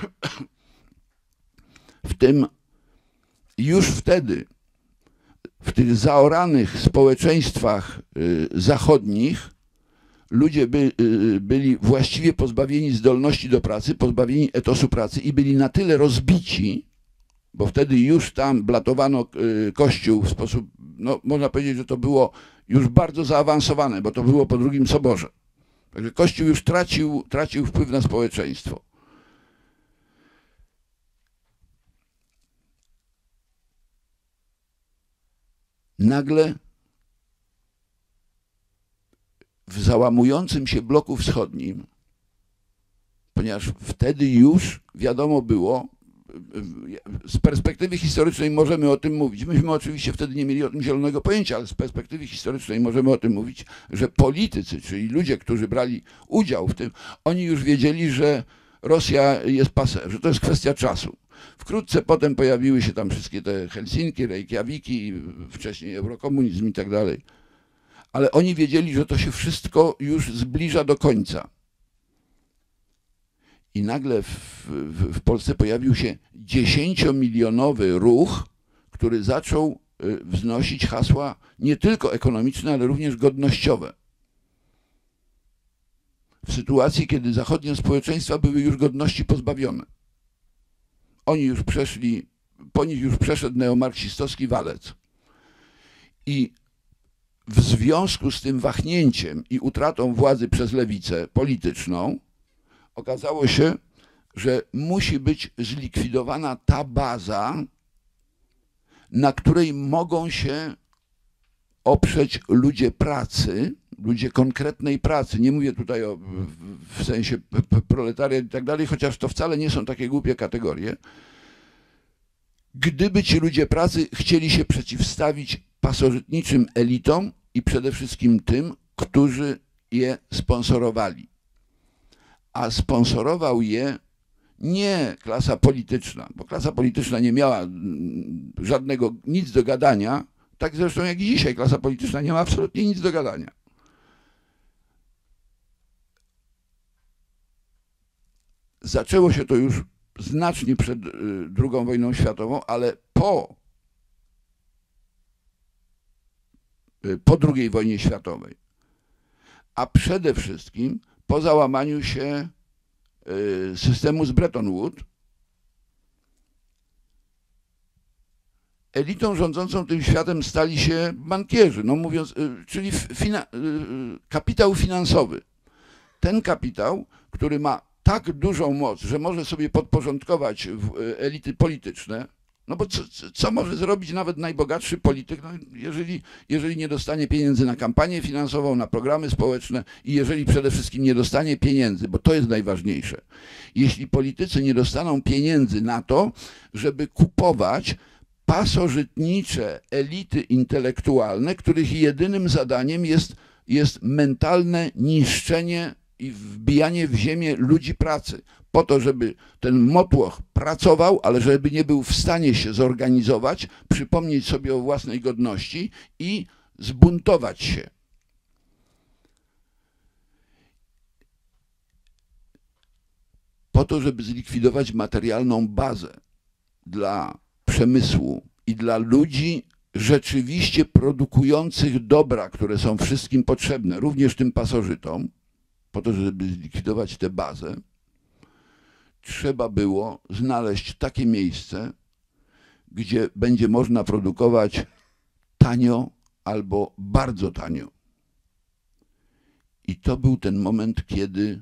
już wtedy w tych zaoranych społeczeństwach zachodnich ludzie byli właściwie pozbawieni zdolności do pracy, pozbawieni etosu pracy i byli na tyle rozbici, bo wtedy już tam blatowano Kościół w sposób, no można powiedzieć, że to było już bardzo zaawansowane, bo to było po Drugim Soborze. Także Kościół już tracił wpływ na społeczeństwo. Nagle w załamującym się bloku wschodnim, ponieważ wtedy już wiadomo było, z perspektywy historycznej możemy o tym mówić. Myśmy oczywiście wtedy nie mieli o tym zielonego pojęcia, ale z perspektywy historycznej możemy o tym mówić, że politycy, czyli ludzie, którzy brali udział w tym, oni już wiedzieli, że Rosja jest passé, że to jest kwestia czasu. Wkrótce potem pojawiły się tam wszystkie te Helsinki, Reykjaviki, wcześniej eurokomunizm i tak dalej. Ale oni wiedzieli, że to się wszystko już zbliża do końca. I nagle w Polsce pojawił się 10-milionowy ruch, który zaczął wznosić hasła nie tylko ekonomiczne, ale również godnościowe. W sytuacji, kiedy zachodnie społeczeństwa były już godności pozbawione. Po nich już przeszedł neomarksistowski walec. I w związku z tym wahnięciem i utratą władzy przez lewicę polityczną okazało się, że musi być zlikwidowana ta baza, na której mogą się oprzeć ludzie pracy, ludzie konkretnej pracy. Nie mówię tutaj w sensie proletariat i tak dalej, chociaż to wcale nie są takie głupie kategorie. Gdyby ci ludzie pracy chcieli się przeciwstawić pasożytniczym elitom i przede wszystkim tym, którzy je sponsorowali. A sponsorował je nie klasa polityczna, bo klasa polityczna nie miała nic do gadania, tak zresztą jak i dzisiaj klasa polityczna nie ma absolutnie nic do gadania. Zaczęło się to już znacznie przed II wojną światową, ale po II wojnie światowej, a przede wszystkim po załamaniu się systemu z Bretton Woods, elitą rządzącą tym światem stali się bankierzy, no mówiąc, czyli kapitał finansowy. Ten kapitał, który ma tak dużą moc, że może sobie podporządkować elity polityczne, no bo co może zrobić nawet najbogatszy polityk, no jeżeli nie dostanie pieniędzy na kampanię finansową, na programy społeczne i jeżeli przede wszystkim nie dostanie pieniędzy, bo to jest najważniejsze. Jeśli politycy nie dostaną pieniędzy na to, żeby kupować pasożytnicze elity intelektualne, których jedynym zadaniem jest mentalne niszczenie i wbijanie w ziemię ludzi pracy, po to, żeby ten motłoch pracował, ale żeby nie był w stanie się zorganizować, przypomnieć sobie o własnej godności i zbuntować się. Po to, żeby zlikwidować materialną bazę dla przemysłu i dla ludzi rzeczywiście produkujących dobra, które są wszystkim potrzebne, również tym pasożytom, po to, żeby zlikwidować tę bazę, trzeba było znaleźć takie miejsce, gdzie będzie można produkować tanio albo bardzo tanio. I to był ten moment, kiedy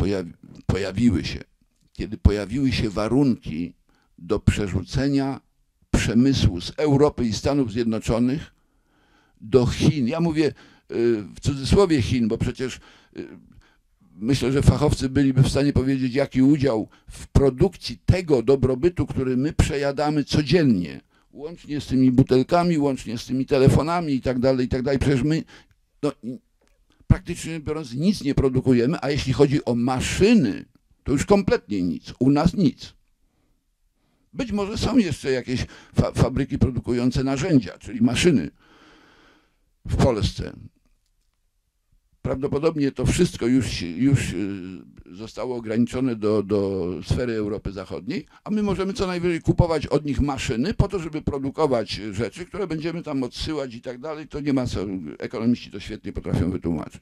pojawiły się warunki do przerzucenia przemysłu z Europy i Stanów Zjednoczonych do Chin. Ja mówię w cudzysłowie Chin, bo przecież myślę, że fachowcy byliby w stanie powiedzieć, jaki udział w produkcji tego dobrobytu, który my przejadamy codziennie, łącznie z tymi butelkami, łącznie z tymi telefonami i tak dalej, i tak dalej. Przecież my no, praktycznie biorąc nic nie produkujemy, a jeśli chodzi o maszyny, to już kompletnie nic. U nas nic. Być może są jeszcze jakieś fabryki produkujące narzędzia, czyli maszyny w Polsce. Prawdopodobnie to wszystko już zostało ograniczone do sfery Europy Zachodniej, a my możemy co najwyżej kupować od nich maszyny po to, żeby produkować rzeczy, które będziemy tam odsyłać i tak dalej. To nie ma co, ekonomiści to świetnie potrafią wytłumaczyć.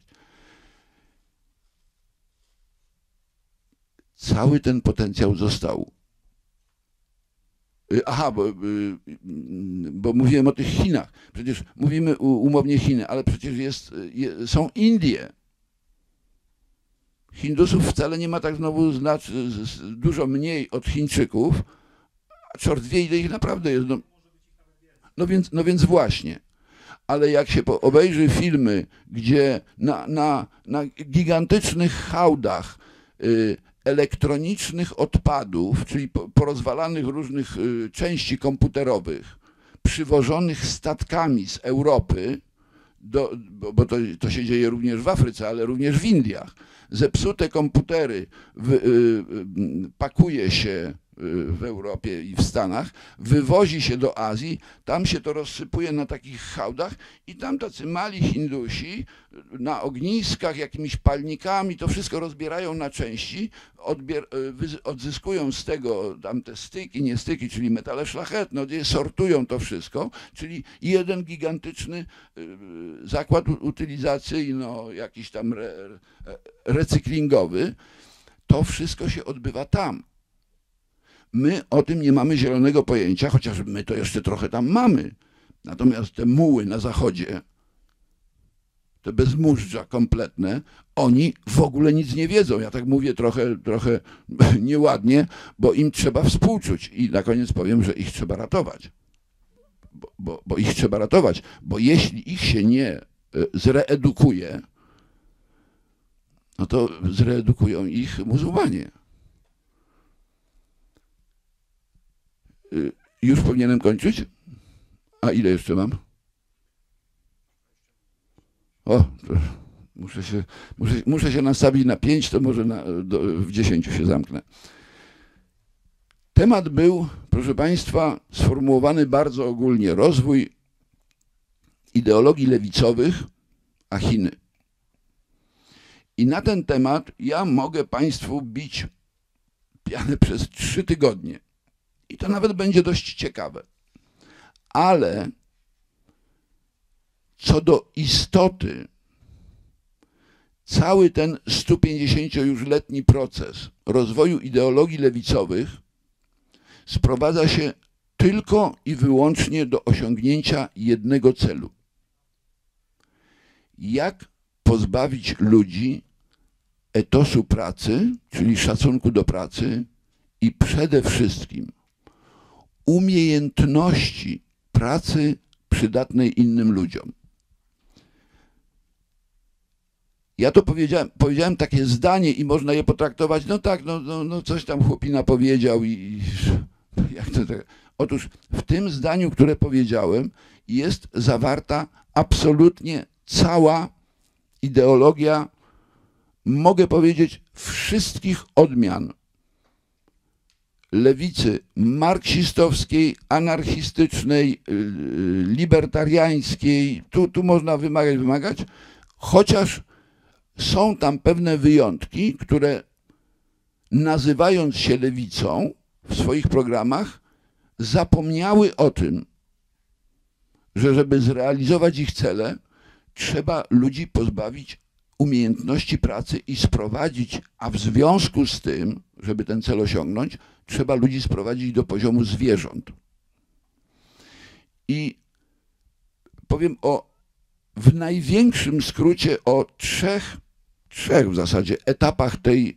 Cały ten potencjał został. Aha, bo mówiłem o tych Chinach. Przecież mówimy umownie Chiny, ale przecież są Indie. Hindusów wcale nie ma tak znowu dużo mniej od Chińczyków, a czort wie, ile ich naprawdę jest. No więc właśnie. Ale jak się obejrzy filmy, gdzie na gigantycznych hałdach elektronicznych odpadów, czyli porozwalanych różnych części komputerowych, przywożonych statkami z Europy, bo to się dzieje również w Afryce, ale również w Indiach, zepsute komputery pakuje się w Europie i w Stanach, wywozi się do Azji, tam się to rozsypuje na takich hałdach i tam tacy mali Hindusi na ogniskach, jakimiś palnikami, to wszystko rozbierają na części, odzyskują z tego tam te styki, nie styki, czyli metale szlachetne, sortują to wszystko, czyli jeden gigantyczny zakład utylizacyjny, jakiś tam recyklingowy, to wszystko się odbywa tam. My o tym nie mamy zielonego pojęcia, chociaż my to jeszcze trochę tam mamy. Natomiast te muły na zachodzie, te bezmóżdża kompletne, oni w ogóle nic nie wiedzą. Ja tak mówię trochę nieładnie, bo im trzeba współczuć. I na koniec powiem, że ich trzeba ratować. Bo ich trzeba ratować. Bo jeśli ich się nie zreedukuje, no to zreedukują ich muzułmanie. Już powinienem kończyć? A ile jeszcze mam? O, muszę się nastawić na 5, to może w 10 się zamknę. Temat był, proszę Państwa, sformułowany bardzo ogólnie. Rozwój ideologii lewicowych, a Chiny. I na ten temat ja mogę Państwu bić pianę przez 3 tygodnie. I to nawet będzie dość ciekawe. Ale co do istoty, cały ten 150-już-letni proces rozwoju ideologii lewicowych sprowadza się tylko i wyłącznie do osiągnięcia jednego celu. Jak pozbawić ludzi etosu pracy, czyli szacunku do pracy i przede wszystkim umiejętności pracy przydatnej innym ludziom. Ja to powiedziałem takie zdanie i można je potraktować, no tak, no coś tam chłopina powiedział i jak to tak. Otóż w tym zdaniu, które powiedziałem, jest zawarta absolutnie cała ideologia, mogę powiedzieć, wszystkich odmian lewicy marksistowskiej, anarchistycznej, libertariańskiej, tu można wymagać, chociaż są tam pewne wyjątki, które nazywając się lewicą w swoich programach zapomniały o tym, że żeby zrealizować ich cele, trzeba ludzi pozbawić umiejętności pracy i sprowadzić, a w związku z tym, żeby ten cel osiągnąć, trzeba ludzi sprowadzić do poziomu zwierząt. I powiem w największym skrócie o trzech w zasadzie etapach tej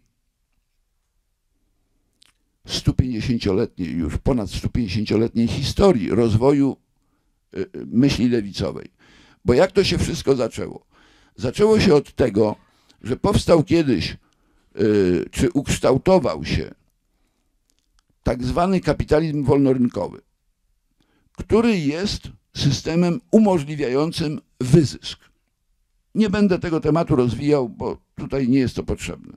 150-letniej, już ponad 150-letniej historii rozwoju myśli lewicowej. Bo jak to się wszystko zaczęło? Zaczęło się od tego, że powstał kiedyś czy ukształtował się tak zwany kapitalizm wolnorynkowy, który jest systemem umożliwiającym wyzysk. Nie będę tego tematu rozwijał, bo tutaj nie jest to potrzebne.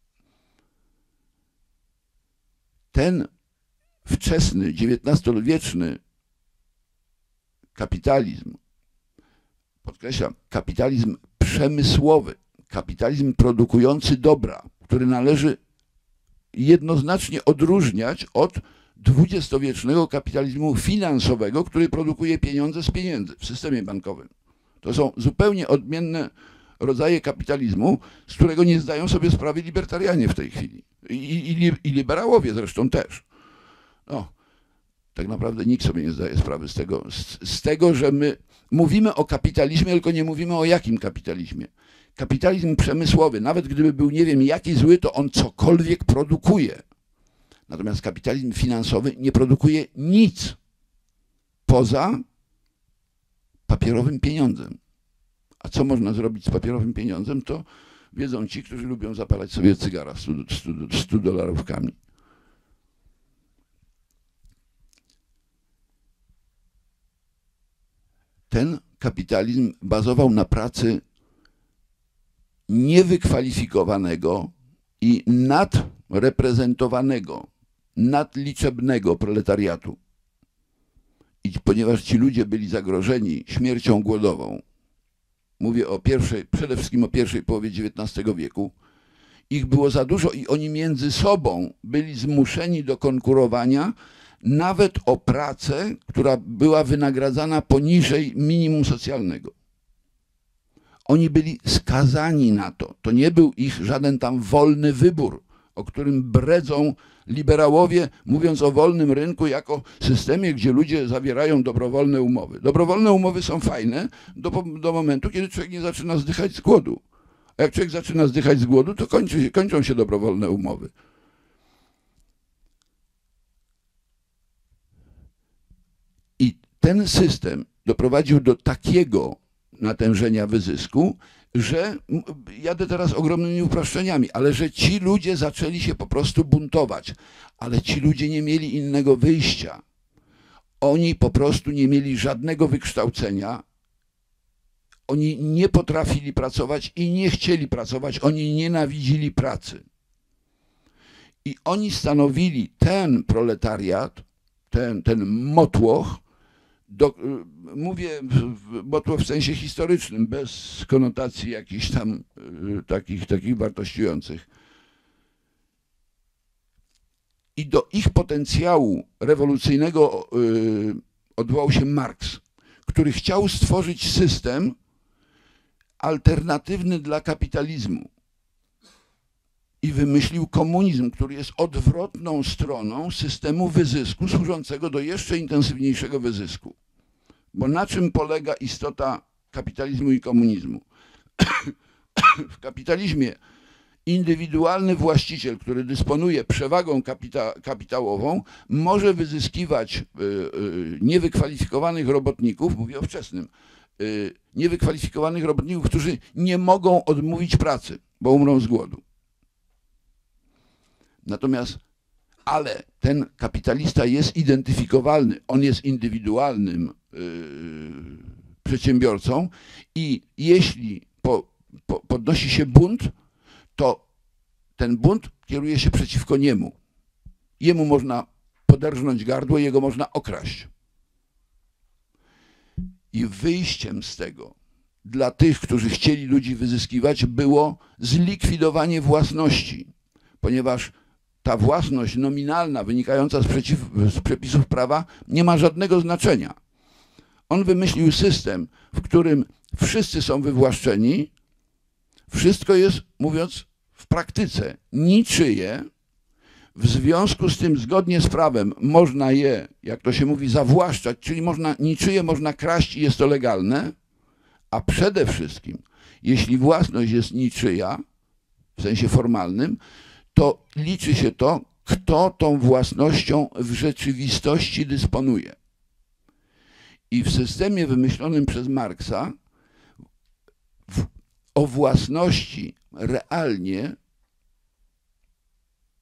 Ten wczesny, XIX-wieczny kapitalizm, podkreślam, kapitalizm przemysłowy, kapitalizm produkujący dobra, który należy jednoznacznie odróżniać od dwudziestowiecznego kapitalizmu finansowego, który produkuje pieniądze z pieniędzy w systemie bankowym. To są zupełnie odmienne rodzaje kapitalizmu, z którego nie zdają sobie sprawy libertarianie w tej chwili. I liberałowie zresztą też. No, tak naprawdę nikt sobie nie zdaje sprawy z tego, że my mówimy o kapitalizmie, tylko nie mówimy o jakim kapitalizmie. Kapitalizm przemysłowy, nawet gdyby był nie wiem jaki zły, to on cokolwiek produkuje. Natomiast kapitalizm finansowy nie produkuje nic poza papierowym pieniądzem. A co można zrobić z papierowym pieniądzem, to wiedzą ci, którzy lubią zapalać sobie cygara z 100-dolarówkami. Ten kapitalizm bazował na pracy niewykwalifikowanego i nadreprezentowanego, nadliczebnego proletariatu. I ponieważ ci ludzie byli zagrożeni śmiercią głodową, mówię o przede wszystkim o pierwszej połowie XIX wieku, ich było za dużo i oni między sobą byli zmuszeni do konkurowania nawet o pracę, która była wynagradzana poniżej minimum socjalnego. Oni byli skazani na to. To nie był ich żaden tam wolny wybór, o którym bredzą liberałowie, mówiąc o wolnym rynku jako systemie, gdzie ludzie zawierają dobrowolne umowy. Dobrowolne umowy są fajne do momentu, kiedy człowiek nie zaczyna zdychać z głodu. A jak człowiek zaczyna zdychać z głodu, to kończą się dobrowolne umowy. I ten system doprowadził do takiego natężenia wyzysku, że, jadę teraz ogromnymi uproszczeniami, ale że ci ludzie zaczęli się po prostu buntować. Ale ci ludzie nie mieli innego wyjścia. Oni po prostu nie mieli żadnego wykształcenia. Oni nie potrafili pracować i nie chcieli pracować. Oni nienawidzili pracy. I oni stanowili ten proletariat, ten motłoch, mówię motłoch w sensie historycznym, bez konotacji jakichś tam takich wartościujących. I do ich potencjału rewolucyjnego odwołał się Marks, który chciał stworzyć system alternatywny dla kapitalizmu. I wymyślił komunizm, który jest odwrotną stroną systemu wyzysku, służącego do jeszcze intensywniejszego wyzysku. Bo na czym polega istota kapitalizmu i komunizmu? W kapitalizmie indywidualny właściciel, który dysponuje przewagą kapitałową, może wyzyskiwać niewykwalifikowanych robotników, mówię o wczesnym, niewykwalifikowanych robotników, którzy nie mogą odmówić pracy, bo umrą z głodu. Natomiast, ale ten kapitalista jest identyfikowalny, on jest indywidualnym przedsiębiorcą i jeśli podnosi się bunt, to ten bunt kieruje się przeciwko niemu. Jemu można poderżnąć gardło, jego można okraść. I wyjściem z tego dla tych, którzy chcieli ludzi wyzyskiwać, było zlikwidowanie własności, ponieważ ta własność nominalna wynikająca z przepisów prawa nie ma żadnego znaczenia. On wymyślił system, w którym wszyscy są wywłaszczeni, wszystko jest, mówiąc w praktyce, niczyje. W związku z tym, zgodnie z prawem, można je, jak to się mówi, zawłaszczać, czyli niczyje można kraść i jest to legalne, a przede wszystkim, jeśli własność jest niczyja, w sensie formalnym, to liczy się to, kto tą własnością w rzeczywistości dysponuje. I w systemie wymyślonym przez Marksa o własności realnie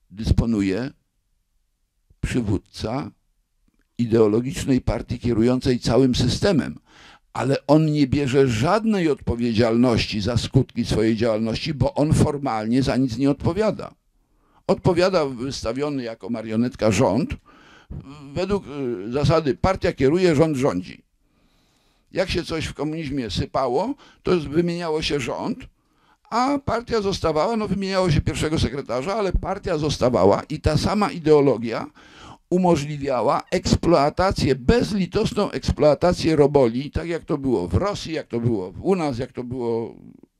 dysponuje przywódca ideologicznej partii kierującej całym systemem, ale on nie bierze żadnej odpowiedzialności za skutki swojej działalności, bo on formalnie za nic nie odpowiada. Odpowiada wystawiony jako marionetka rząd według zasady partia kieruje, rząd rządzi. Jak się coś w komunizmie sypało, to wymieniało się rząd, a partia zostawała, no wymieniało się pierwszego sekretarza, ale partia zostawała i ta sama ideologia umożliwiała eksploatację, bezlitosną eksploatację roboli, tak jak to było w Rosji, jak to było u nas, jak to było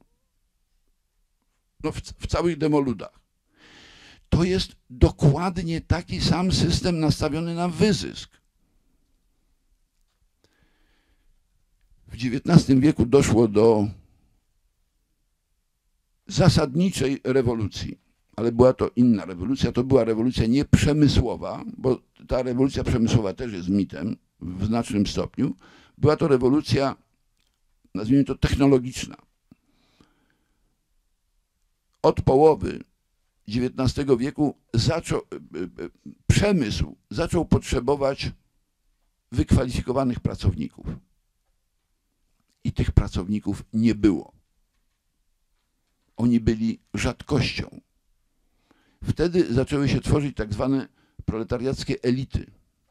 no, w całych demoludach. To jest dokładnie taki sam system nastawiony na wyzysk. W XIX wieku doszło do zasadniczej rewolucji, ale była to inna rewolucja, to była rewolucja nieprzemysłowa, bo ta rewolucja przemysłowa też jest mitem w znacznym stopniu. Była to rewolucja, nazwijmy to, technologiczna. Od połowy XIX wieku przemysł zaczął potrzebować wykwalifikowanych pracowników. I tych pracowników nie było. Oni byli rzadkością. Wtedy zaczęły się tworzyć tak zwane proletariackie elity.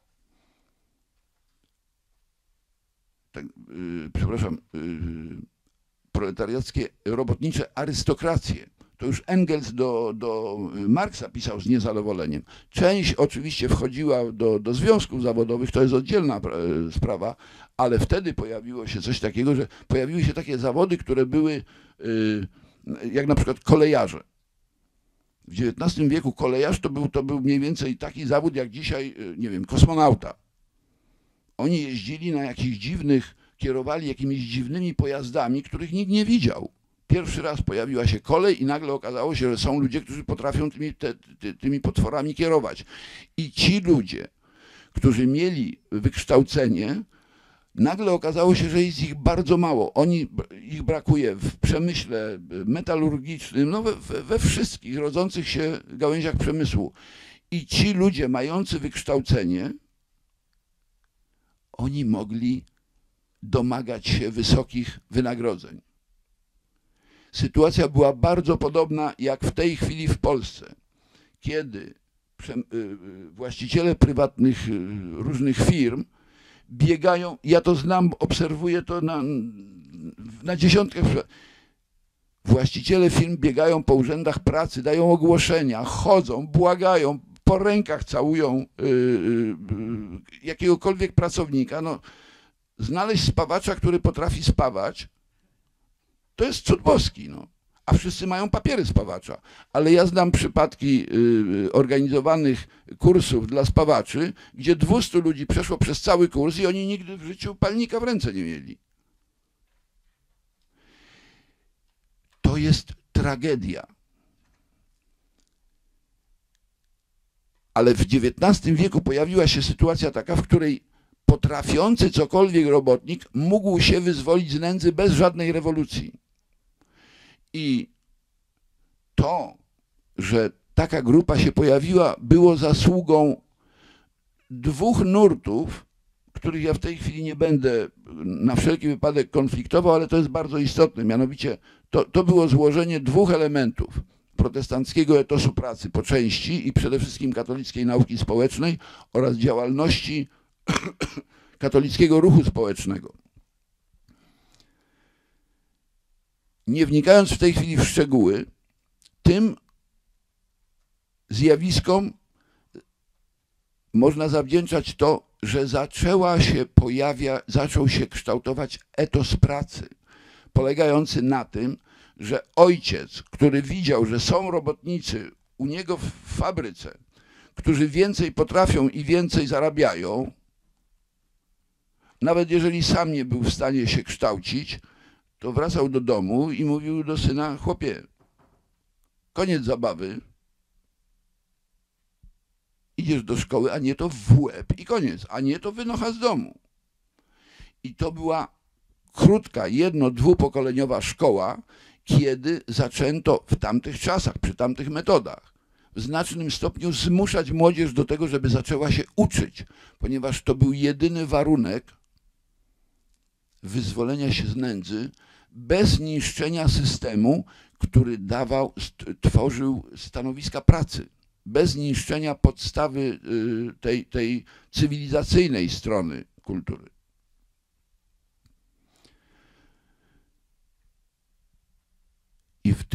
Proletariackie robotnicze arystokracje. To już Engels do Marksa pisał z niezadowoleniem. Część oczywiście wchodziła do związków zawodowych, to jest oddzielna sprawa, ale wtedy pojawiło się coś takiego, że pojawiły się takie zawody, które były jak na przykład kolejarze. W XIX wieku kolejarz to był mniej więcej taki zawód jak dzisiaj, nie wiem, kosmonauta. Oni jeździli na jakichś dziwnych, kierowali jakimiś dziwnymi pojazdami, których nikt nie widział. Pierwszy raz pojawiła się kolej i nagle okazało się, że są ludzie, którzy potrafią tymi potworami kierować. I ci ludzie, którzy mieli wykształcenie, nagle okazało się, że jest ich bardzo mało. Ich brakuje w przemyśle metalurgicznym, no we wszystkich rodzących się gałęziach przemysłu. I ci ludzie mający wykształcenie, oni mogli domagać się wysokich wynagrodzeń. Sytuacja była bardzo podobna jak w tej chwili w Polsce, kiedy właściciele prywatnych różnych firm biegają, ja to znam, obserwuję to na dziesiątkach. Właściciele firm biegają po urzędach pracy, dają ogłoszenia, chodzą, błagają, po rękach całują jakiegokolwiek pracownika. No, znaleźć spawacza, który potrafi spawać, to jest cud boski, no. A wszyscy mają papiery spawacza. Ale ja znam przypadki organizowanych kursów dla spawaczy, gdzie 200 ludzi przeszło przez cały kurs i oni nigdy w życiu palnika w ręce nie mieli. To jest tragedia. Ale w XIX wieku pojawiła się sytuacja taka, w której potrafiący cokolwiek robotnik mógł się wyzwolić z nędzy bez żadnej rewolucji. I to, że taka grupa się pojawiła, było zasługą dwóch nurtów, których ja w tej chwili nie będę na wszelki wypadek konfliktował, ale to jest bardzo istotne. Mianowicie to było złożenie dwóch elementów: protestanckiego etosu pracy po części i przede wszystkim katolickiej nauki społecznej oraz działalności katolickiego ruchu społecznego. Nie wnikając w tej chwili w szczegóły, tym zjawiskom można zawdzięczać to, że zaczął się kształtować etos pracy, polegający na tym, że ojciec, który widział, że są robotnicy u niego w fabryce, którzy więcej potrafią i więcej zarabiają, nawet jeżeli sam nie był w stanie się kształcić, to wracał do domu i mówił do syna: chłopie, koniec zabawy, idziesz do szkoły, a nie to w łeb i koniec, a nie to wynocha z domu. I to była krótka, dwupokoleniowa szkoła, kiedy zaczęto w tamtych czasach, przy tamtych metodach, w znacznym stopniu zmuszać młodzież do tego, żeby zaczęła się uczyć, ponieważ to był jedyny warunek wyzwolenia się z nędzy bez niszczenia systemu, który tworzył stanowiska pracy, bez niszczenia podstawy tej cywilizacyjnej strony kultury. I w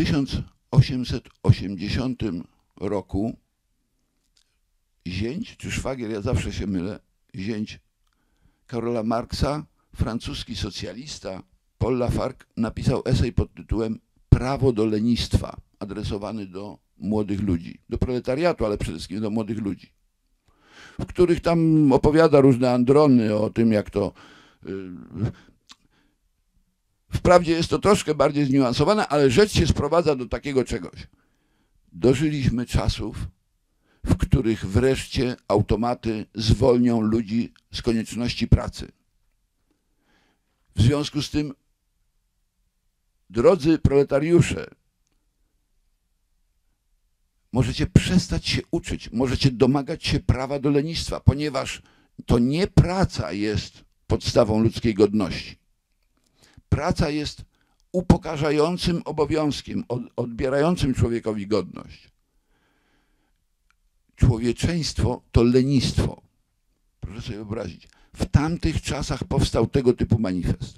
1880 roku zięć, czy szwagier, ja zawsze się mylę, zięć Karola Marksa, francuski socjalista Paul Lafargue, napisał esej pod tytułem Prawo do lenistwa, adresowany do młodych ludzi, do proletariatu, ale przede wszystkim do młodych ludzi, w których tam opowiada różne androny o tym, jak to... Wprawdzie jest to troszkę bardziej zniuansowane, ale rzecz się sprowadza do takiego czegoś. Dożyliśmy czasów, w których wreszcie automaty zwolnią ludzi z konieczności pracy. W związku z tym, drodzy proletariusze, możecie przestać się uczyć, możecie domagać się prawa do lenistwa, ponieważ to nie praca jest podstawą ludzkiej godności. Praca jest upokarzającym obowiązkiem, odbierającym człowiekowi godność. Człowieczeństwo to lenistwo. Proszę sobie wyobrazić. W tamtych czasach powstał tego typu manifest.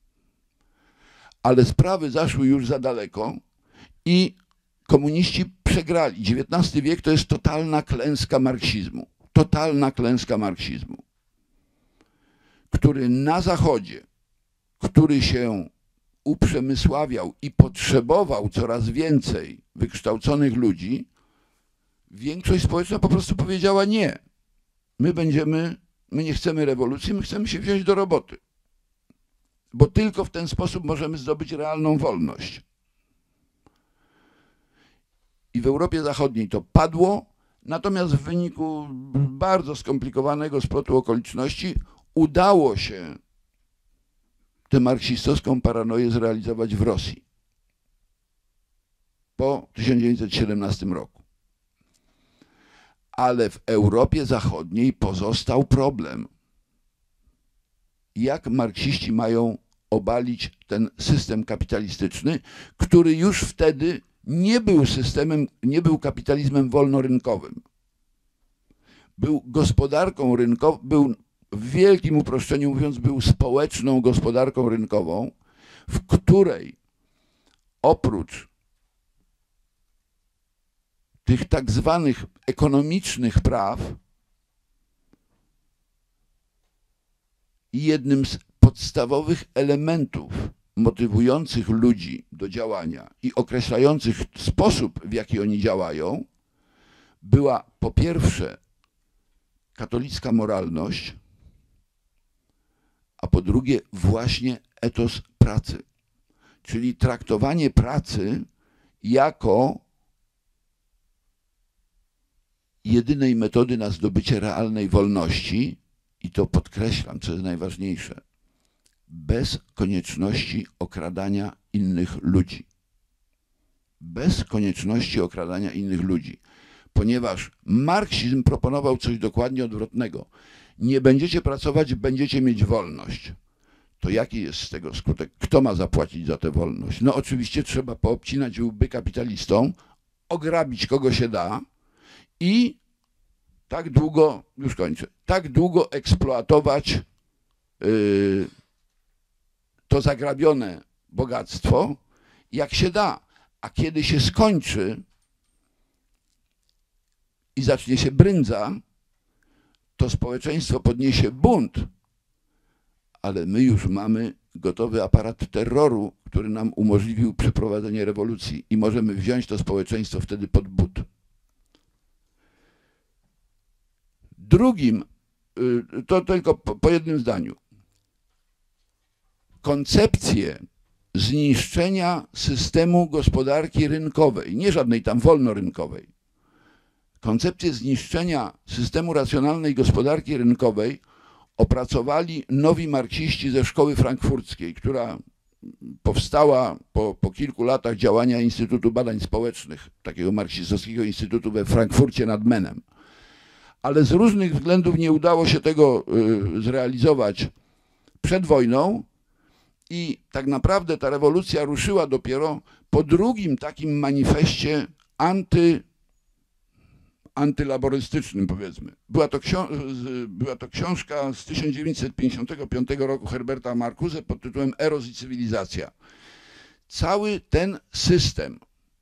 Ale sprawy zaszły już za daleko i komuniści przegrali. XIX wiek to jest totalna klęska marksizmu. Totalna klęska marksizmu, który na Zachodzie, który się uprzemysławiał i potrzebował coraz więcej wykształconych ludzi, większość społeczna po prostu powiedziała nie. My nie chcemy rewolucji, my chcemy się wziąć do roboty. Bo tylko w ten sposób możemy zdobyć realną wolność. I w Europie Zachodniej to padło, natomiast w wyniku bardzo skomplikowanego splotu okoliczności udało się tę marksistowską paranoję zrealizować w Rosji po 1917 roku. Ale w Europie Zachodniej pozostał problem. Jak marksiści mają obalić ten system kapitalistyczny, który już wtedy nie był kapitalizmem wolnorynkowym. Był gospodarką rynkową, był w wielkim uproszczeniu mówiąc, był społeczną gospodarką rynkową, w której oprócz tych tak zwanych ekonomicznych praw jednym z podstawowych elementów motywujących ludzi do działania i określających sposób, w jaki oni działają, była po pierwsze katolicka moralność, a po drugie właśnie etos pracy, czyli traktowanie pracy jako jedynej metody na zdobycie realnej wolności i to podkreślam, co jest najważniejsze, bez konieczności okradania innych ludzi. Bez konieczności okradania innych ludzi, ponieważ marksizm proponował coś dokładnie odwrotnego. Nie będziecie pracować, będziecie mieć wolność. To jaki jest z tego skutek? Kto ma zapłacić za tę wolność? No oczywiście trzeba poobcinać łby kapitalistom, ograbić kogo się da i tak długo, już kończę, tak długo eksploatować to zagrabione bogactwo, jak się da. A kiedy się skończy i zacznie się brędza, to społeczeństwo podniesie bunt, ale my już mamy gotowy aparat terroru, który nam umożliwił przeprowadzenie rewolucji i możemy wziąć to społeczeństwo wtedy pod but. Drugim, to tylko po jednym zdaniu, koncepcję zniszczenia systemu gospodarki rynkowej, nie żadnej tam wolnorynkowej, koncepcję zniszczenia systemu racjonalnej gospodarki rynkowej opracowali nowi marksiści ze szkoły frankfurckiej, która powstała po kilku latach działania Instytutu Badań Społecznych, takiego marksistowskiego instytutu we Frankfurcie nad Menem. Ale z różnych względów nie udało się tego zrealizować przed wojną i tak naprawdę ta rewolucja ruszyła dopiero po drugim takim manifestie antylaborystycznym, powiedzmy. Była to książka z 1955 roku Herberta Marcuse pod tytułem Eros i cywilizacja. Cały ten system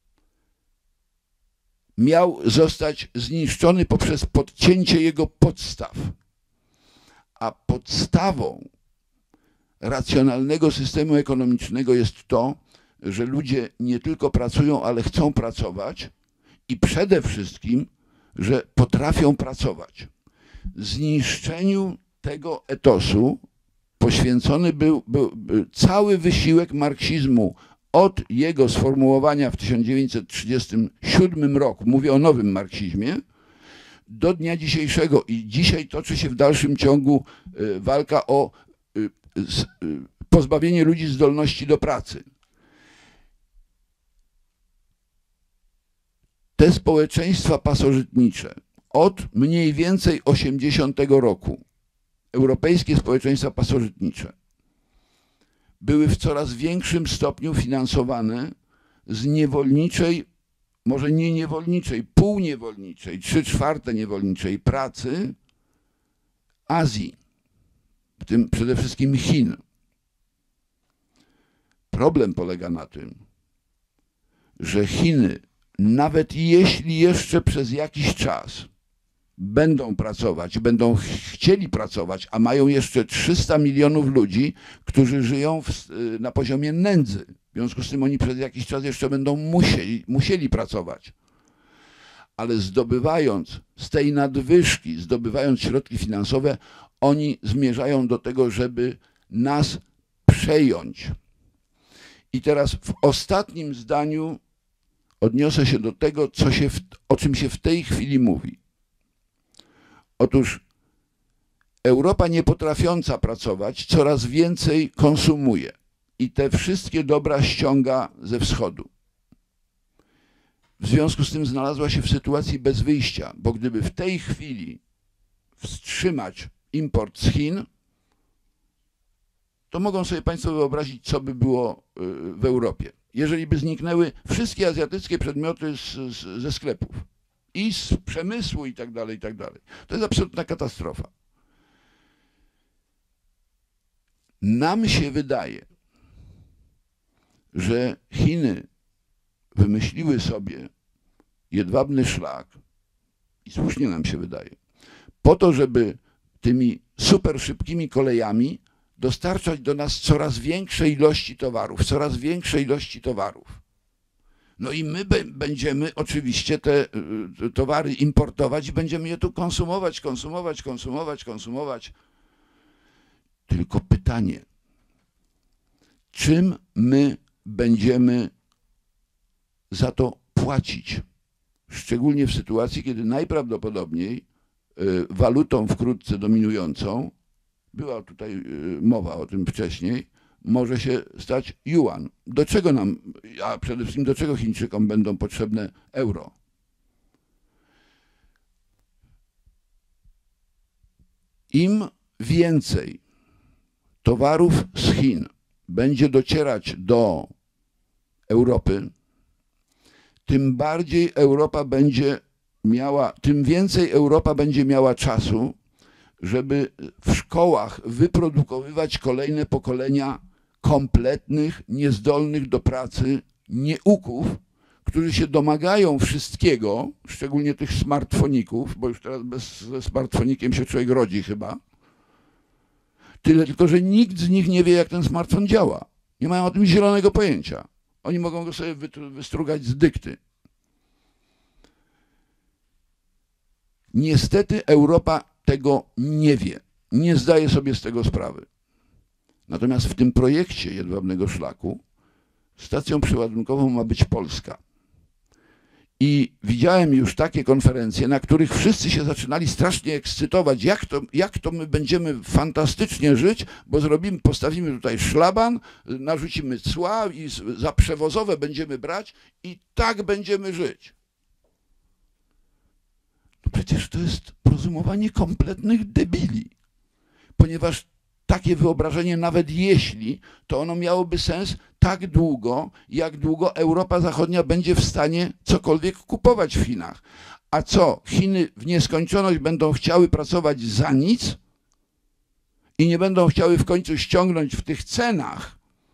miał zostać zniszczony poprzez podcięcie jego podstaw. A podstawą racjonalnego systemu ekonomicznego jest to, że ludzie nie tylko pracują, ale chcą pracować i przede wszystkim, że potrafią pracować. Zniszczeniu tego etosu poświęcony był cały wysiłek marksizmu od jego sformułowania w 1937 roku, mówię o nowym marksizmie, do dnia dzisiejszego. I dzisiaj toczy się w dalszym ciągu walka o pozbawienie ludzi zdolności do pracy. Te społeczeństwa pasożytnicze od mniej więcej 80 roku, europejskie społeczeństwa pasożytnicze, były w coraz większym stopniu finansowane z niewolniczej, może nie niewolniczej, półniewolniczej, 3/4 niewolniczej pracy Azji, w tym przede wszystkim Chin. Problem polega na tym, że Chiny, nawet jeśli jeszcze przez jakiś czas będą pracować, będą chcieli pracować, a mają jeszcze 300 milionów ludzi, którzy żyją na poziomie nędzy. W związku z tym oni przez jakiś czas jeszcze będą musieli pracować. Ale zdobywając z tej nadwyżki, zdobywając środki finansowe, oni zmierzają do tego, żeby nas przejąć. I teraz w ostatnim zdaniu odniosę się do tego, o czym się w tej chwili mówi. Otóż Europa nie potrafiąca pracować coraz więcej konsumuje i te wszystkie dobra ściąga ze wschodu. W związku z tym znalazła się w sytuacji bez wyjścia, bo gdyby w tej chwili wstrzymać import z Chin, to mogą sobie Państwo wyobrazić, co by było w Europie. Jeżeli by zniknęły wszystkie azjatyckie przedmioty ze sklepów i z przemysłu i tak dalej, i tak dalej. To jest absolutna katastrofa. Nam się wydaje, że Chiny wymyśliły sobie jedwabny szlak, i słusznie nam się wydaje, po to, żeby tymi super szybkimi kolejami dostarczać do nas coraz większe ilości towarów, No i my będziemy oczywiście te towary importować i będziemy je tu konsumować. Tylko pytanie, czym my będziemy za to płacić? Szczególnie w sytuacji, kiedy najprawdopodobniej walutą wkrótce dominującą, była tutaj mowa o tym wcześniej, może się stać juan. Do czego nam, a przede wszystkim do czego Chińczykom będą potrzebne euro? Im więcej towarów z Chin będzie docierać do Europy, tym bardziej Europa będzie miała, tym więcej Europa będzie miała czasu, żeby w szkołach wyprodukowywać kolejne pokolenia kompletnych, niezdolnych do pracy nieuków, którzy się domagają wszystkiego, szczególnie tych smartfoników, bo już teraz ze smartfonikiem się człowiek rodzi chyba. Tyle tylko, że nikt z nich nie wie, jak ten smartfon działa. Nie mają o tym zielonego pojęcia. Oni mogą go sobie wystrugać z dykty. Niestety Europa tego nie wie, nie zdaje sobie z tego sprawy. Natomiast w tym projekcie jedwabnego szlaku stacją przeładunkową ma być Polska. I widziałem już takie konferencje, na których wszyscy się zaczynali strasznie ekscytować, jak to my będziemy fantastycznie żyć, bo postawimy tutaj szlaban, narzucimy cła i za przewozowe będziemy brać i tak będziemy żyć. No przecież to jest rozumowanie kompletnych debili, ponieważ takie wyobrażenie, nawet jeśli, to ono miałoby sens tak długo, jak długo Europa Zachodnia będzie w stanie cokolwiek kupować w Chinach. A co, Chiny w nieskończoność będą chciały pracować za nic i nie będą chciały w końcu ściągnąć w tych cenach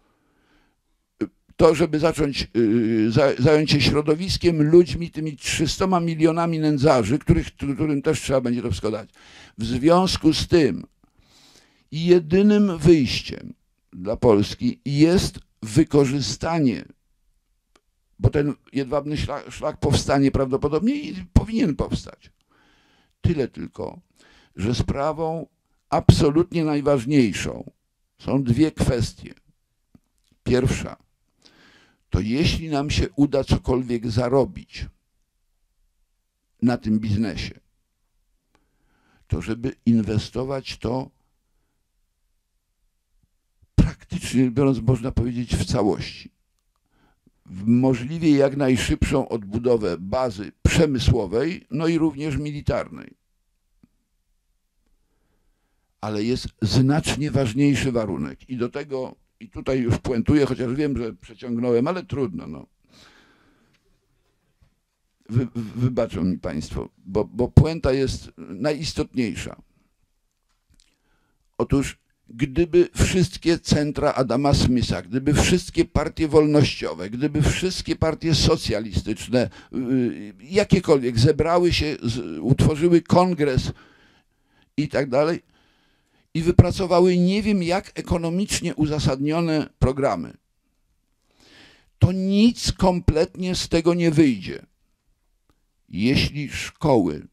to, żeby zacząć zająć się środowiskiem, ludźmi, tymi 300 milionami nędzarzy, którym też trzeba będzie to wszystko dać. W związku z tym jedynym wyjściem dla Polski jest wykorzystanie, bo ten jedwabny szlak powstanie prawdopodobnie i powinien powstać. Tyle tylko, że sprawą absolutnie najważniejszą są dwie kwestie. Pierwsza, to jeśli nam się uda cokolwiek zarobić na tym biznesie, to żeby inwestować to praktycznie biorąc, można powiedzieć, w całości. W możliwie jak najszybszą odbudowę bazy przemysłowej, no i również militarnej. Ale jest znacznie ważniejszy warunek i do tego, i tutaj już puentuję, chociaż wiem, że przeciągnąłem, ale trudno. No. Wybaczą mi Państwo, bo puenta jest najistotniejsza. Otóż gdyby wszystkie centra Adama Smitha, gdyby wszystkie partie wolnościowe, gdyby wszystkie partie socjalistyczne, jakiekolwiek, zebrały się, utworzyły kongres i tak dalej i wypracowały nie wiem jak ekonomicznie uzasadnione programy, to nic kompletnie z tego nie wyjdzie, jeśli szkoły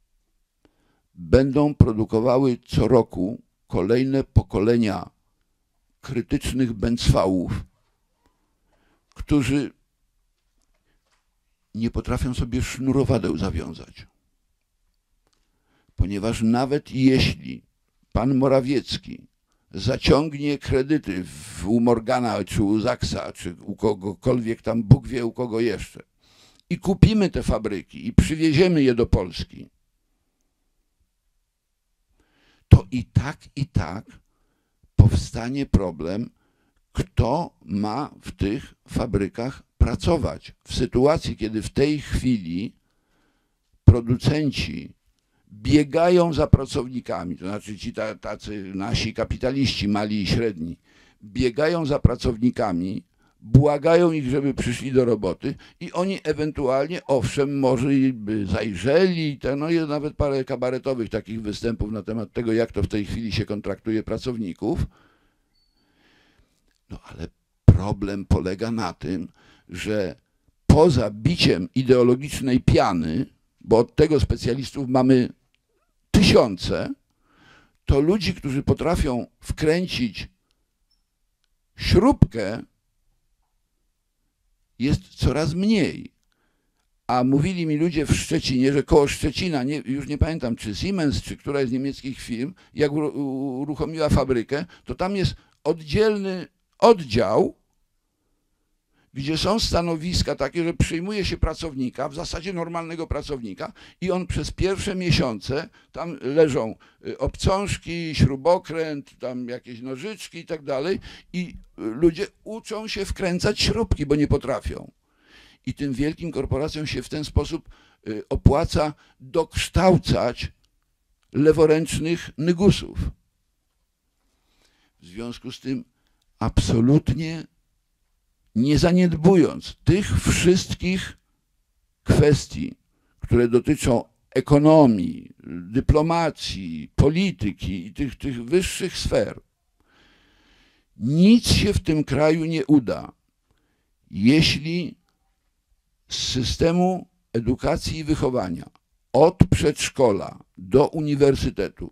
będą produkowały co roku kolejne pokolenia krytycznych bęcwałów, którzy nie potrafią sobie sznurowadeł zawiązać. Ponieważ nawet jeśli pan Morawiecki zaciągnie kredyty u Morgana, czy u Zaksa, czy u kogokolwiek tam, Bóg wie u kogo jeszcze, i kupimy te fabryki i przywieziemy je do Polski, to i tak powstanie problem, kto ma w tych fabrykach pracować. W sytuacji, kiedy w tej chwili producenci biegają za pracownikami, to znaczy ci tacy nasi kapitaliści, mali i średni, biegają za pracownikami, błagają ich, żeby przyszli do roboty i oni ewentualnie, owszem, może by zajrzeli, no jest nawet parę kabaretowych takich występów na temat tego, jak to w tej chwili się kontraktuje pracowników. No ale problem polega na tym, że poza biciem ideologicznej piany, bo od tego specjalistów mamy tysiące, to ludzi, którzy potrafią wkręcić śrubkę, jest coraz mniej. A mówili mi ludzie w Szczecinie, że koło Szczecina, już nie pamiętam czy Siemens, czy któraś z niemieckich firm, jak uruchomiła fabrykę, to tam jest oddzielny oddział, gdzie są stanowiska takie, że przyjmuje się pracownika, w zasadzie normalnego pracownika i on przez pierwsze miesiące, tam leżą obcążki, śrubokręt, tam jakieś nożyczki i tak dalej i ludzie uczą się wkręcać śrubki, bo nie potrafią. I tym wielkim korporacjom się w ten sposób opłaca dokształcać leworęcznych nygusów. W związku z tym absolutnie nie zaniedbując tych wszystkich kwestii, które dotyczą ekonomii, dyplomacji, polityki i tych wyższych sfer, nic się w tym kraju nie uda, jeśli z systemu edukacji i wychowania od przedszkola do uniwersytetów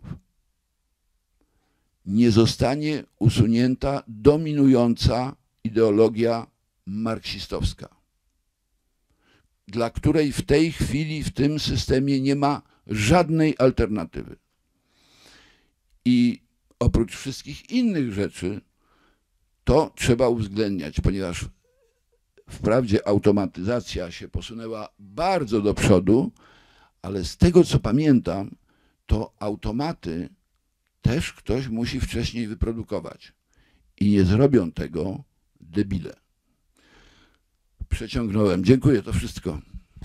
nie zostanie usunięta dominująca ideologia marksistowska, dla której w tej chwili w tym systemie nie ma żadnej alternatywy. I oprócz wszystkich innych rzeczy to trzeba uwzględniać, ponieważ wprawdzie automatyzacja się posunęła bardzo do przodu, ale z tego co pamiętam, to automaty też ktoś musi wcześniej wyprodukować. I nie zrobią tego debile. Przeciągnąłem. Dziękuję, to wszystko.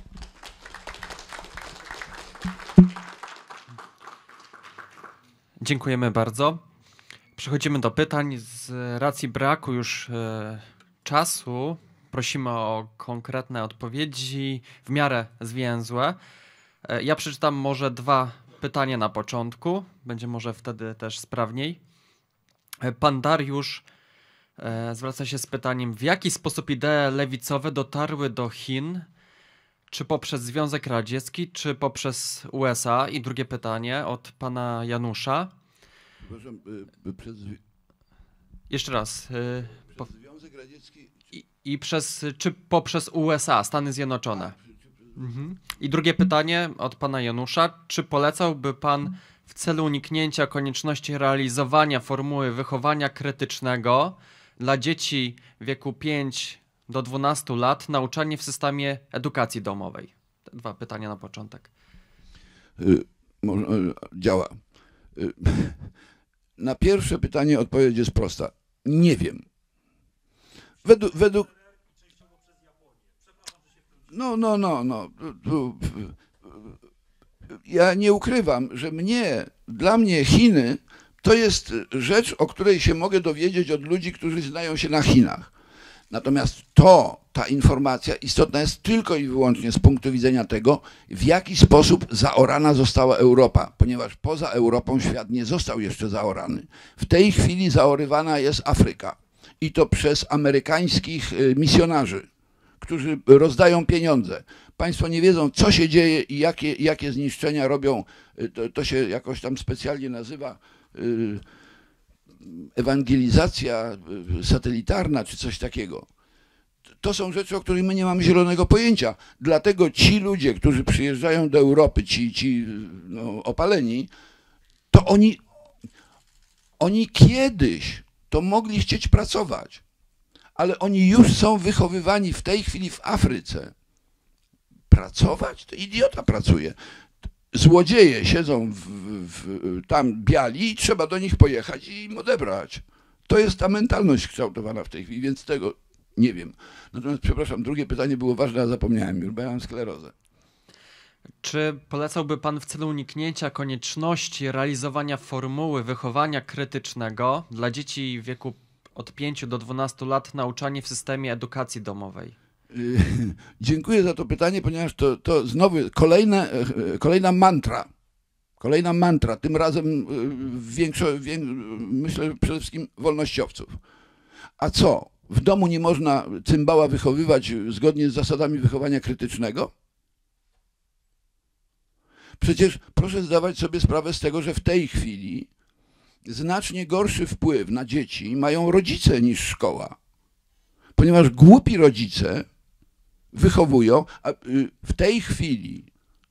Dziękujemy bardzo. Przechodzimy do pytań. Z racji braku już czasu prosimy o konkretne odpowiedzi, w miarę zwięzłe. Ja przeczytam może 2 pytania na początku. Będzie może wtedy też sprawniej. Pan Dariusz zwraca się z pytaniem, w jaki sposób idee lewicowe dotarły do Chin? Czy poprzez Związek Radziecki, czy poprzez USA? I drugie pytanie od pana Janusza. Przepraszam, Jeszcze raz. przez Związek Radziecki... Czy poprzez USA, Stany Zjednoczone? Mhm. I drugie pytanie od pana Janusza. Czy polecałby pan w celu uniknięcia konieczności realizowania formuły wychowania krytycznego dla dzieci w wieku 5 do 12 lat nauczanie w systemie edukacji domowej? Te 2 pytania na początek. Działa. Na pierwsze pytanie odpowiedź jest prosta. Nie wiem. Według... No. Ja nie ukrywam, że dla mnie Chiny to jest rzecz, o której się mogę dowiedzieć od ludzi, którzy znają się na Chinach. Natomiast ta informacja istotna jest tylko i wyłącznie z punktu widzenia tego, w jaki sposób zaorana została Europa, ponieważ poza Europą świat nie został jeszcze zaorany. W tej chwili zaorywana jest Afryka i to przez amerykańskich misjonarzy, którzy rozdają pieniądze. Państwo nie wiedzą, co się dzieje i jakie zniszczenia robią. To się jakoś tam specjalnie nazywa ewangelizacja satelitarna czy coś takiego. To są rzeczy, o których my nie mamy zielonego pojęcia. Dlatego ci ludzie, którzy przyjeżdżają do Europy, ci opaleni, to oni kiedyś to mogli chcieć pracować, ale oni już są wychowywani w tej chwili w Afryce. Pracować? To idiota pracuje. Złodzieje siedzą tam biali i trzeba do nich pojechać i im odebrać. To jest ta mentalność kształtowana w tej chwili, więc tego nie wiem. Natomiast, przepraszam, drugie pytanie było ważne, a zapomniałem już, bo ja mam sklerozę. Czy polecałby pan w celu uniknięcia konieczności realizowania formuły wychowania krytycznego dla dzieci w wieku od 5 do 12 lat nauczanie w systemie edukacji domowej? Dziękuję za to pytanie, ponieważ to znowu kolejna mantra. Kolejna mantra, tym razem myślę przede wszystkim wolnościowców. A co? W domu nie można cymbała wychowywać zgodnie z zasadami wychowania krytycznego? Przecież proszę zdawać sobie sprawę z tego, że w tej chwili znacznie gorszy wpływ na dzieci mają rodzice niż szkoła. Ponieważ głupi rodzice wychowują, a w tej chwili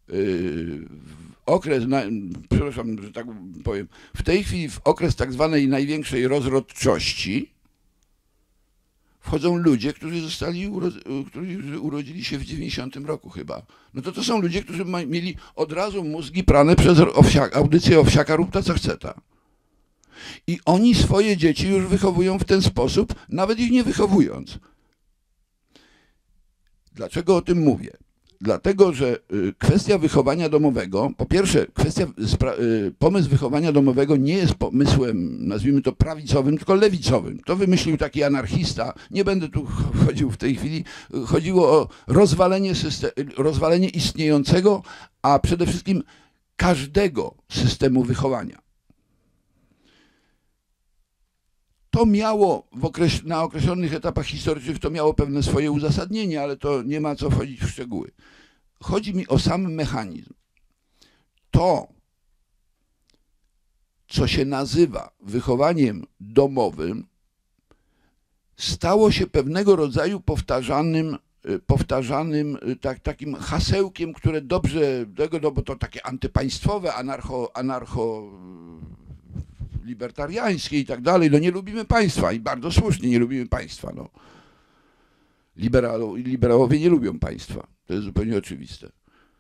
przepraszam, że tak powiem, w tej chwili w okres tak zwanej największej rozrodczości wchodzą ludzie, którzy urodzili się w 90 roku chyba. No to są ludzie, którzy mieli od razu mózgi prane przez audycję Owsiaka rób ta co chce ta. I oni swoje dzieci już wychowują w ten sposób, nawet ich nie wychowując. Dlaczego o tym mówię? Dlatego, że kwestia wychowania domowego, po pierwsze, pomysł wychowania domowego nie jest pomysłem, nazwijmy to prawicowym, tylko lewicowym. To wymyślił taki anarchista, nie będę tu chodził w tej chwili, chodziło o rozwalenie istniejącego, a przede wszystkim każdego systemu wychowania. To miało na określonych etapach historycznych to miało pewne swoje uzasadnienie, ale to nie ma co wchodzić w szczegóły. Chodzi mi o sam mechanizm. To, co się nazywa wychowaniem domowym, stało się pewnego rodzaju powtarzanym powtarzanym takim hasełkiem, które dobrze, no bo to takie antypaństwowe, anarcho-libertariańskie i tak dalej. No nie lubimy państwa i bardzo słusznie nie lubimy państwa. No. Liberałowie nie lubią państwa. To jest zupełnie oczywiste.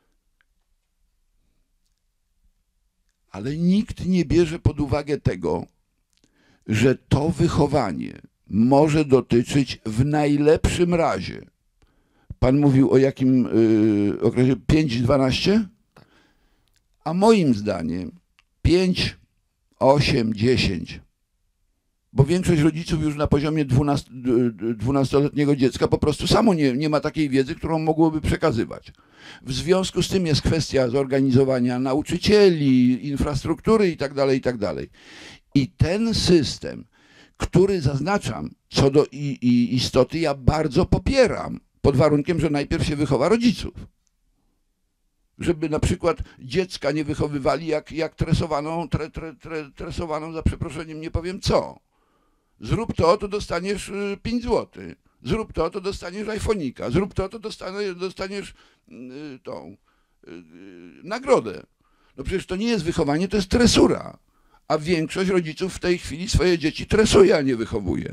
Ale nikt nie bierze pod uwagę tego, że to wychowanie może dotyczyć w najlepszym razie. Pan mówił o jakim okresie? 5-12? A moim zdaniem 5, 8, 10. Bo większość rodziców już na poziomie 12-letniego dziecka po prostu samo nie ma takiej wiedzy, którą mogłoby przekazywać. W związku z tym jest kwestia zorganizowania nauczycieli, infrastruktury itd., itd. I ten system, który zaznaczam, co do istoty ja bardzo popieram, pod warunkiem, że najpierw się wychowa rodziców. Żeby na przykład dziecka nie wychowywali jak tresowaną, za przeproszeniem nie powiem co. Zrób to dostaniesz 5 zł. Zrób to dostaniesz iPhone'ika. Zrób to dostaniesz tą nagrodę. No przecież to nie jest wychowanie, to jest tresura. A większość rodziców w tej chwili swoje dzieci tresuje, a nie wychowuje.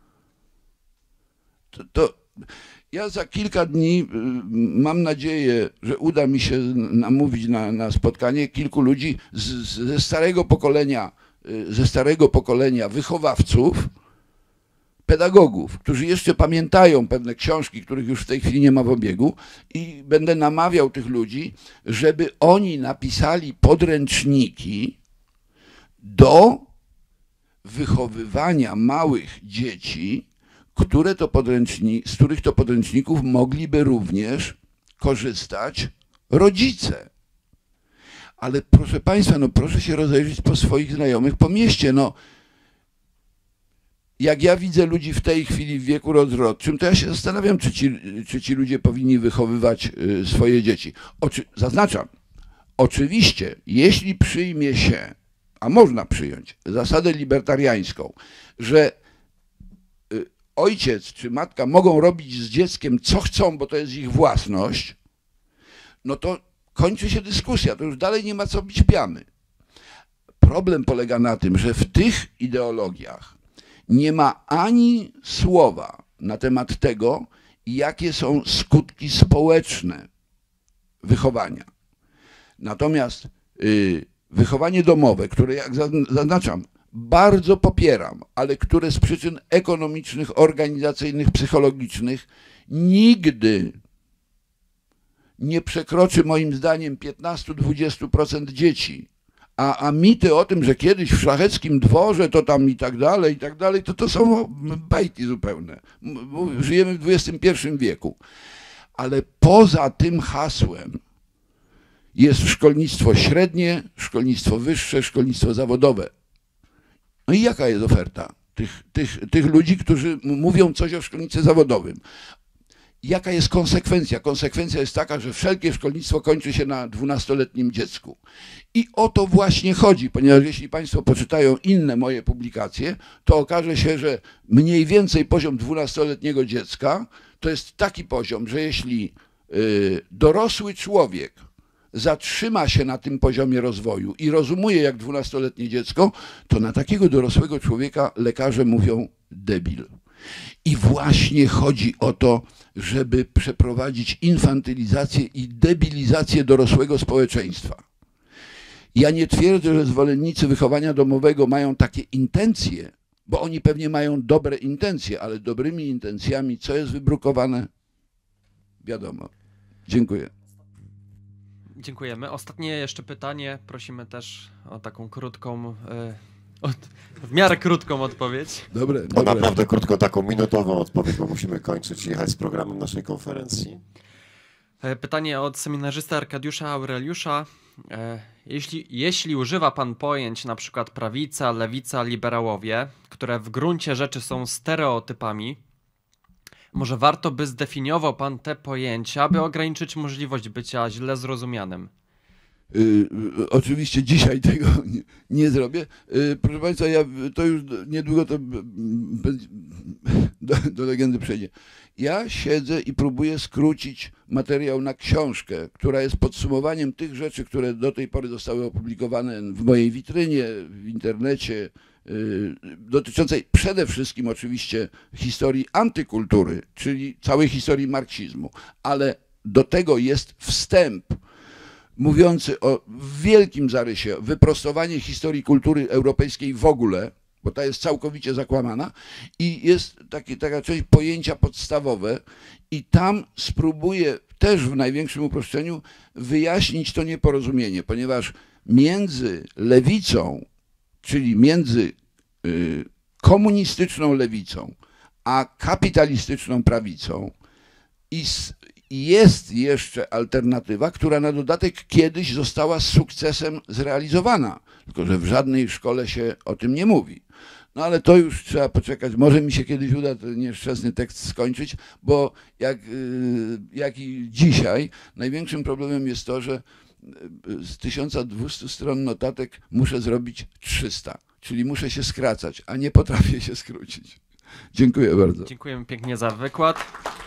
Ja za kilka dni mam nadzieję, że uda mi się namówić na spotkanie kilku ludzi ze starego pokolenia wychowawców, pedagogów, którzy jeszcze pamiętają pewne książki, których już w tej chwili nie ma w obiegu, i będę namawiał tych ludzi, żeby oni napisali podręczniki do wychowywania małych dzieci, z których to podręczników mogliby również korzystać rodzice. Ale proszę Państwa, no proszę się rozejrzeć po swoich znajomych po mieście. No, jak ja widzę ludzi w tej chwili w wieku rozrodczym, to ja się zastanawiam, czy ci ludzie powinni wychowywać swoje dzieci. Zaznaczam, oczywiście, jeśli przyjmie się, a można przyjąć, zasadę libertariańską, że ojciec czy matka mogą robić z dzieckiem co chcą, bo to jest ich własność, no to kończy się dyskusja, to już dalej nie ma co bić piany. Problem polega na tym, że w tych ideologiach nie ma ani słowa na temat tego, jakie są skutki społeczne wychowania. Natomiast wychowanie domowe, które, jak zaznaczam, bardzo popieram, ale które z przyczyn ekonomicznych, organizacyjnych, psychologicznych nigdy nie przekroczy moim zdaniem 15-20% dzieci. A mity o tym, że kiedyś w szlacheckim dworze to tam i tak dalej, to są bajki zupełne. Żyjemy w XXI wieku. Ale poza tym hasłem jest szkolnictwo średnie, szkolnictwo wyższe, szkolnictwo zawodowe. No i jaka jest oferta tych ludzi, którzy mówią coś o szkolnictwie zawodowym? Jaka jest konsekwencja? Konsekwencja jest taka, że wszelkie szkolnictwo kończy się na 12-letnim dziecku. I o to właśnie chodzi, ponieważ jeśli Państwo poczytają inne moje publikacje, to okaże się, że mniej więcej poziom 12-letniego dziecka to jest taki poziom, że jeśli dorosły człowiek zatrzyma się na tym poziomie rozwoju i rozumuje jak 12-letnie dziecko, to na takiego dorosłego człowieka lekarze mówią debil. I właśnie chodzi o to, żeby przeprowadzić infantylizację i debilizację dorosłego społeczeństwa. Ja nie twierdzę, że zwolennicy wychowania domowego mają takie intencje, bo oni pewnie mają dobre intencje, ale dobrymi intencjami co jest wybrukowane? Wiadomo. Dziękuję. Dziękujemy. Ostatnie jeszcze pytanie. Prosimy też o taką krótką, w miarę krótką odpowiedź. Dobre. Naprawdę krótko, taką minutową odpowiedź, bo musimy kończyć i jechać z programem naszej konferencji. Pytanie od seminarzysty Arkadiusza Aureliusza. Jeśli używa Pan pojęć na przykład prawica, lewica, liberałowie, które w gruncie rzeczy są stereotypami, może warto by zdefiniował Pan te pojęcia, by ograniczyć możliwość bycia źle zrozumianym? Oczywiście dzisiaj tego nie zrobię. Proszę Państwa, to już niedługo to do legendy przejdzie. Ja siedzę i próbuję skrócić materiał na książkę, która jest podsumowaniem tych rzeczy, które do tej pory zostały opublikowane w mojej witrynie, w internecie, dotyczącej przede wszystkim oczywiście historii antykultury, czyli całej historii marksizmu, ale do tego jest wstęp mówiący o wielkim zarysie wyprostowanie historii kultury europejskiej w ogóle, bo ta jest całkowicie zakłamana i jest taka część pojęcia podstawowe i tam spróbuję też w największym uproszczeniu wyjaśnić to nieporozumienie, ponieważ między lewicą, czyli między komunistyczną lewicą a kapitalistyczną prawicą jest jeszcze alternatywa, która na dodatek kiedyś została z sukcesem zrealizowana, tylko że w żadnej szkole się o tym nie mówi. No ale to już trzeba poczekać, może mi się kiedyś uda ten nieszczęsny tekst skończyć, bo jak i dzisiaj największym problemem jest to, że z 1200 stron notatek muszę zrobić 300, czyli muszę się skracać, a nie potrafię się skrócić. Dziękuję bardzo. Dziękujemy pięknie za wykład.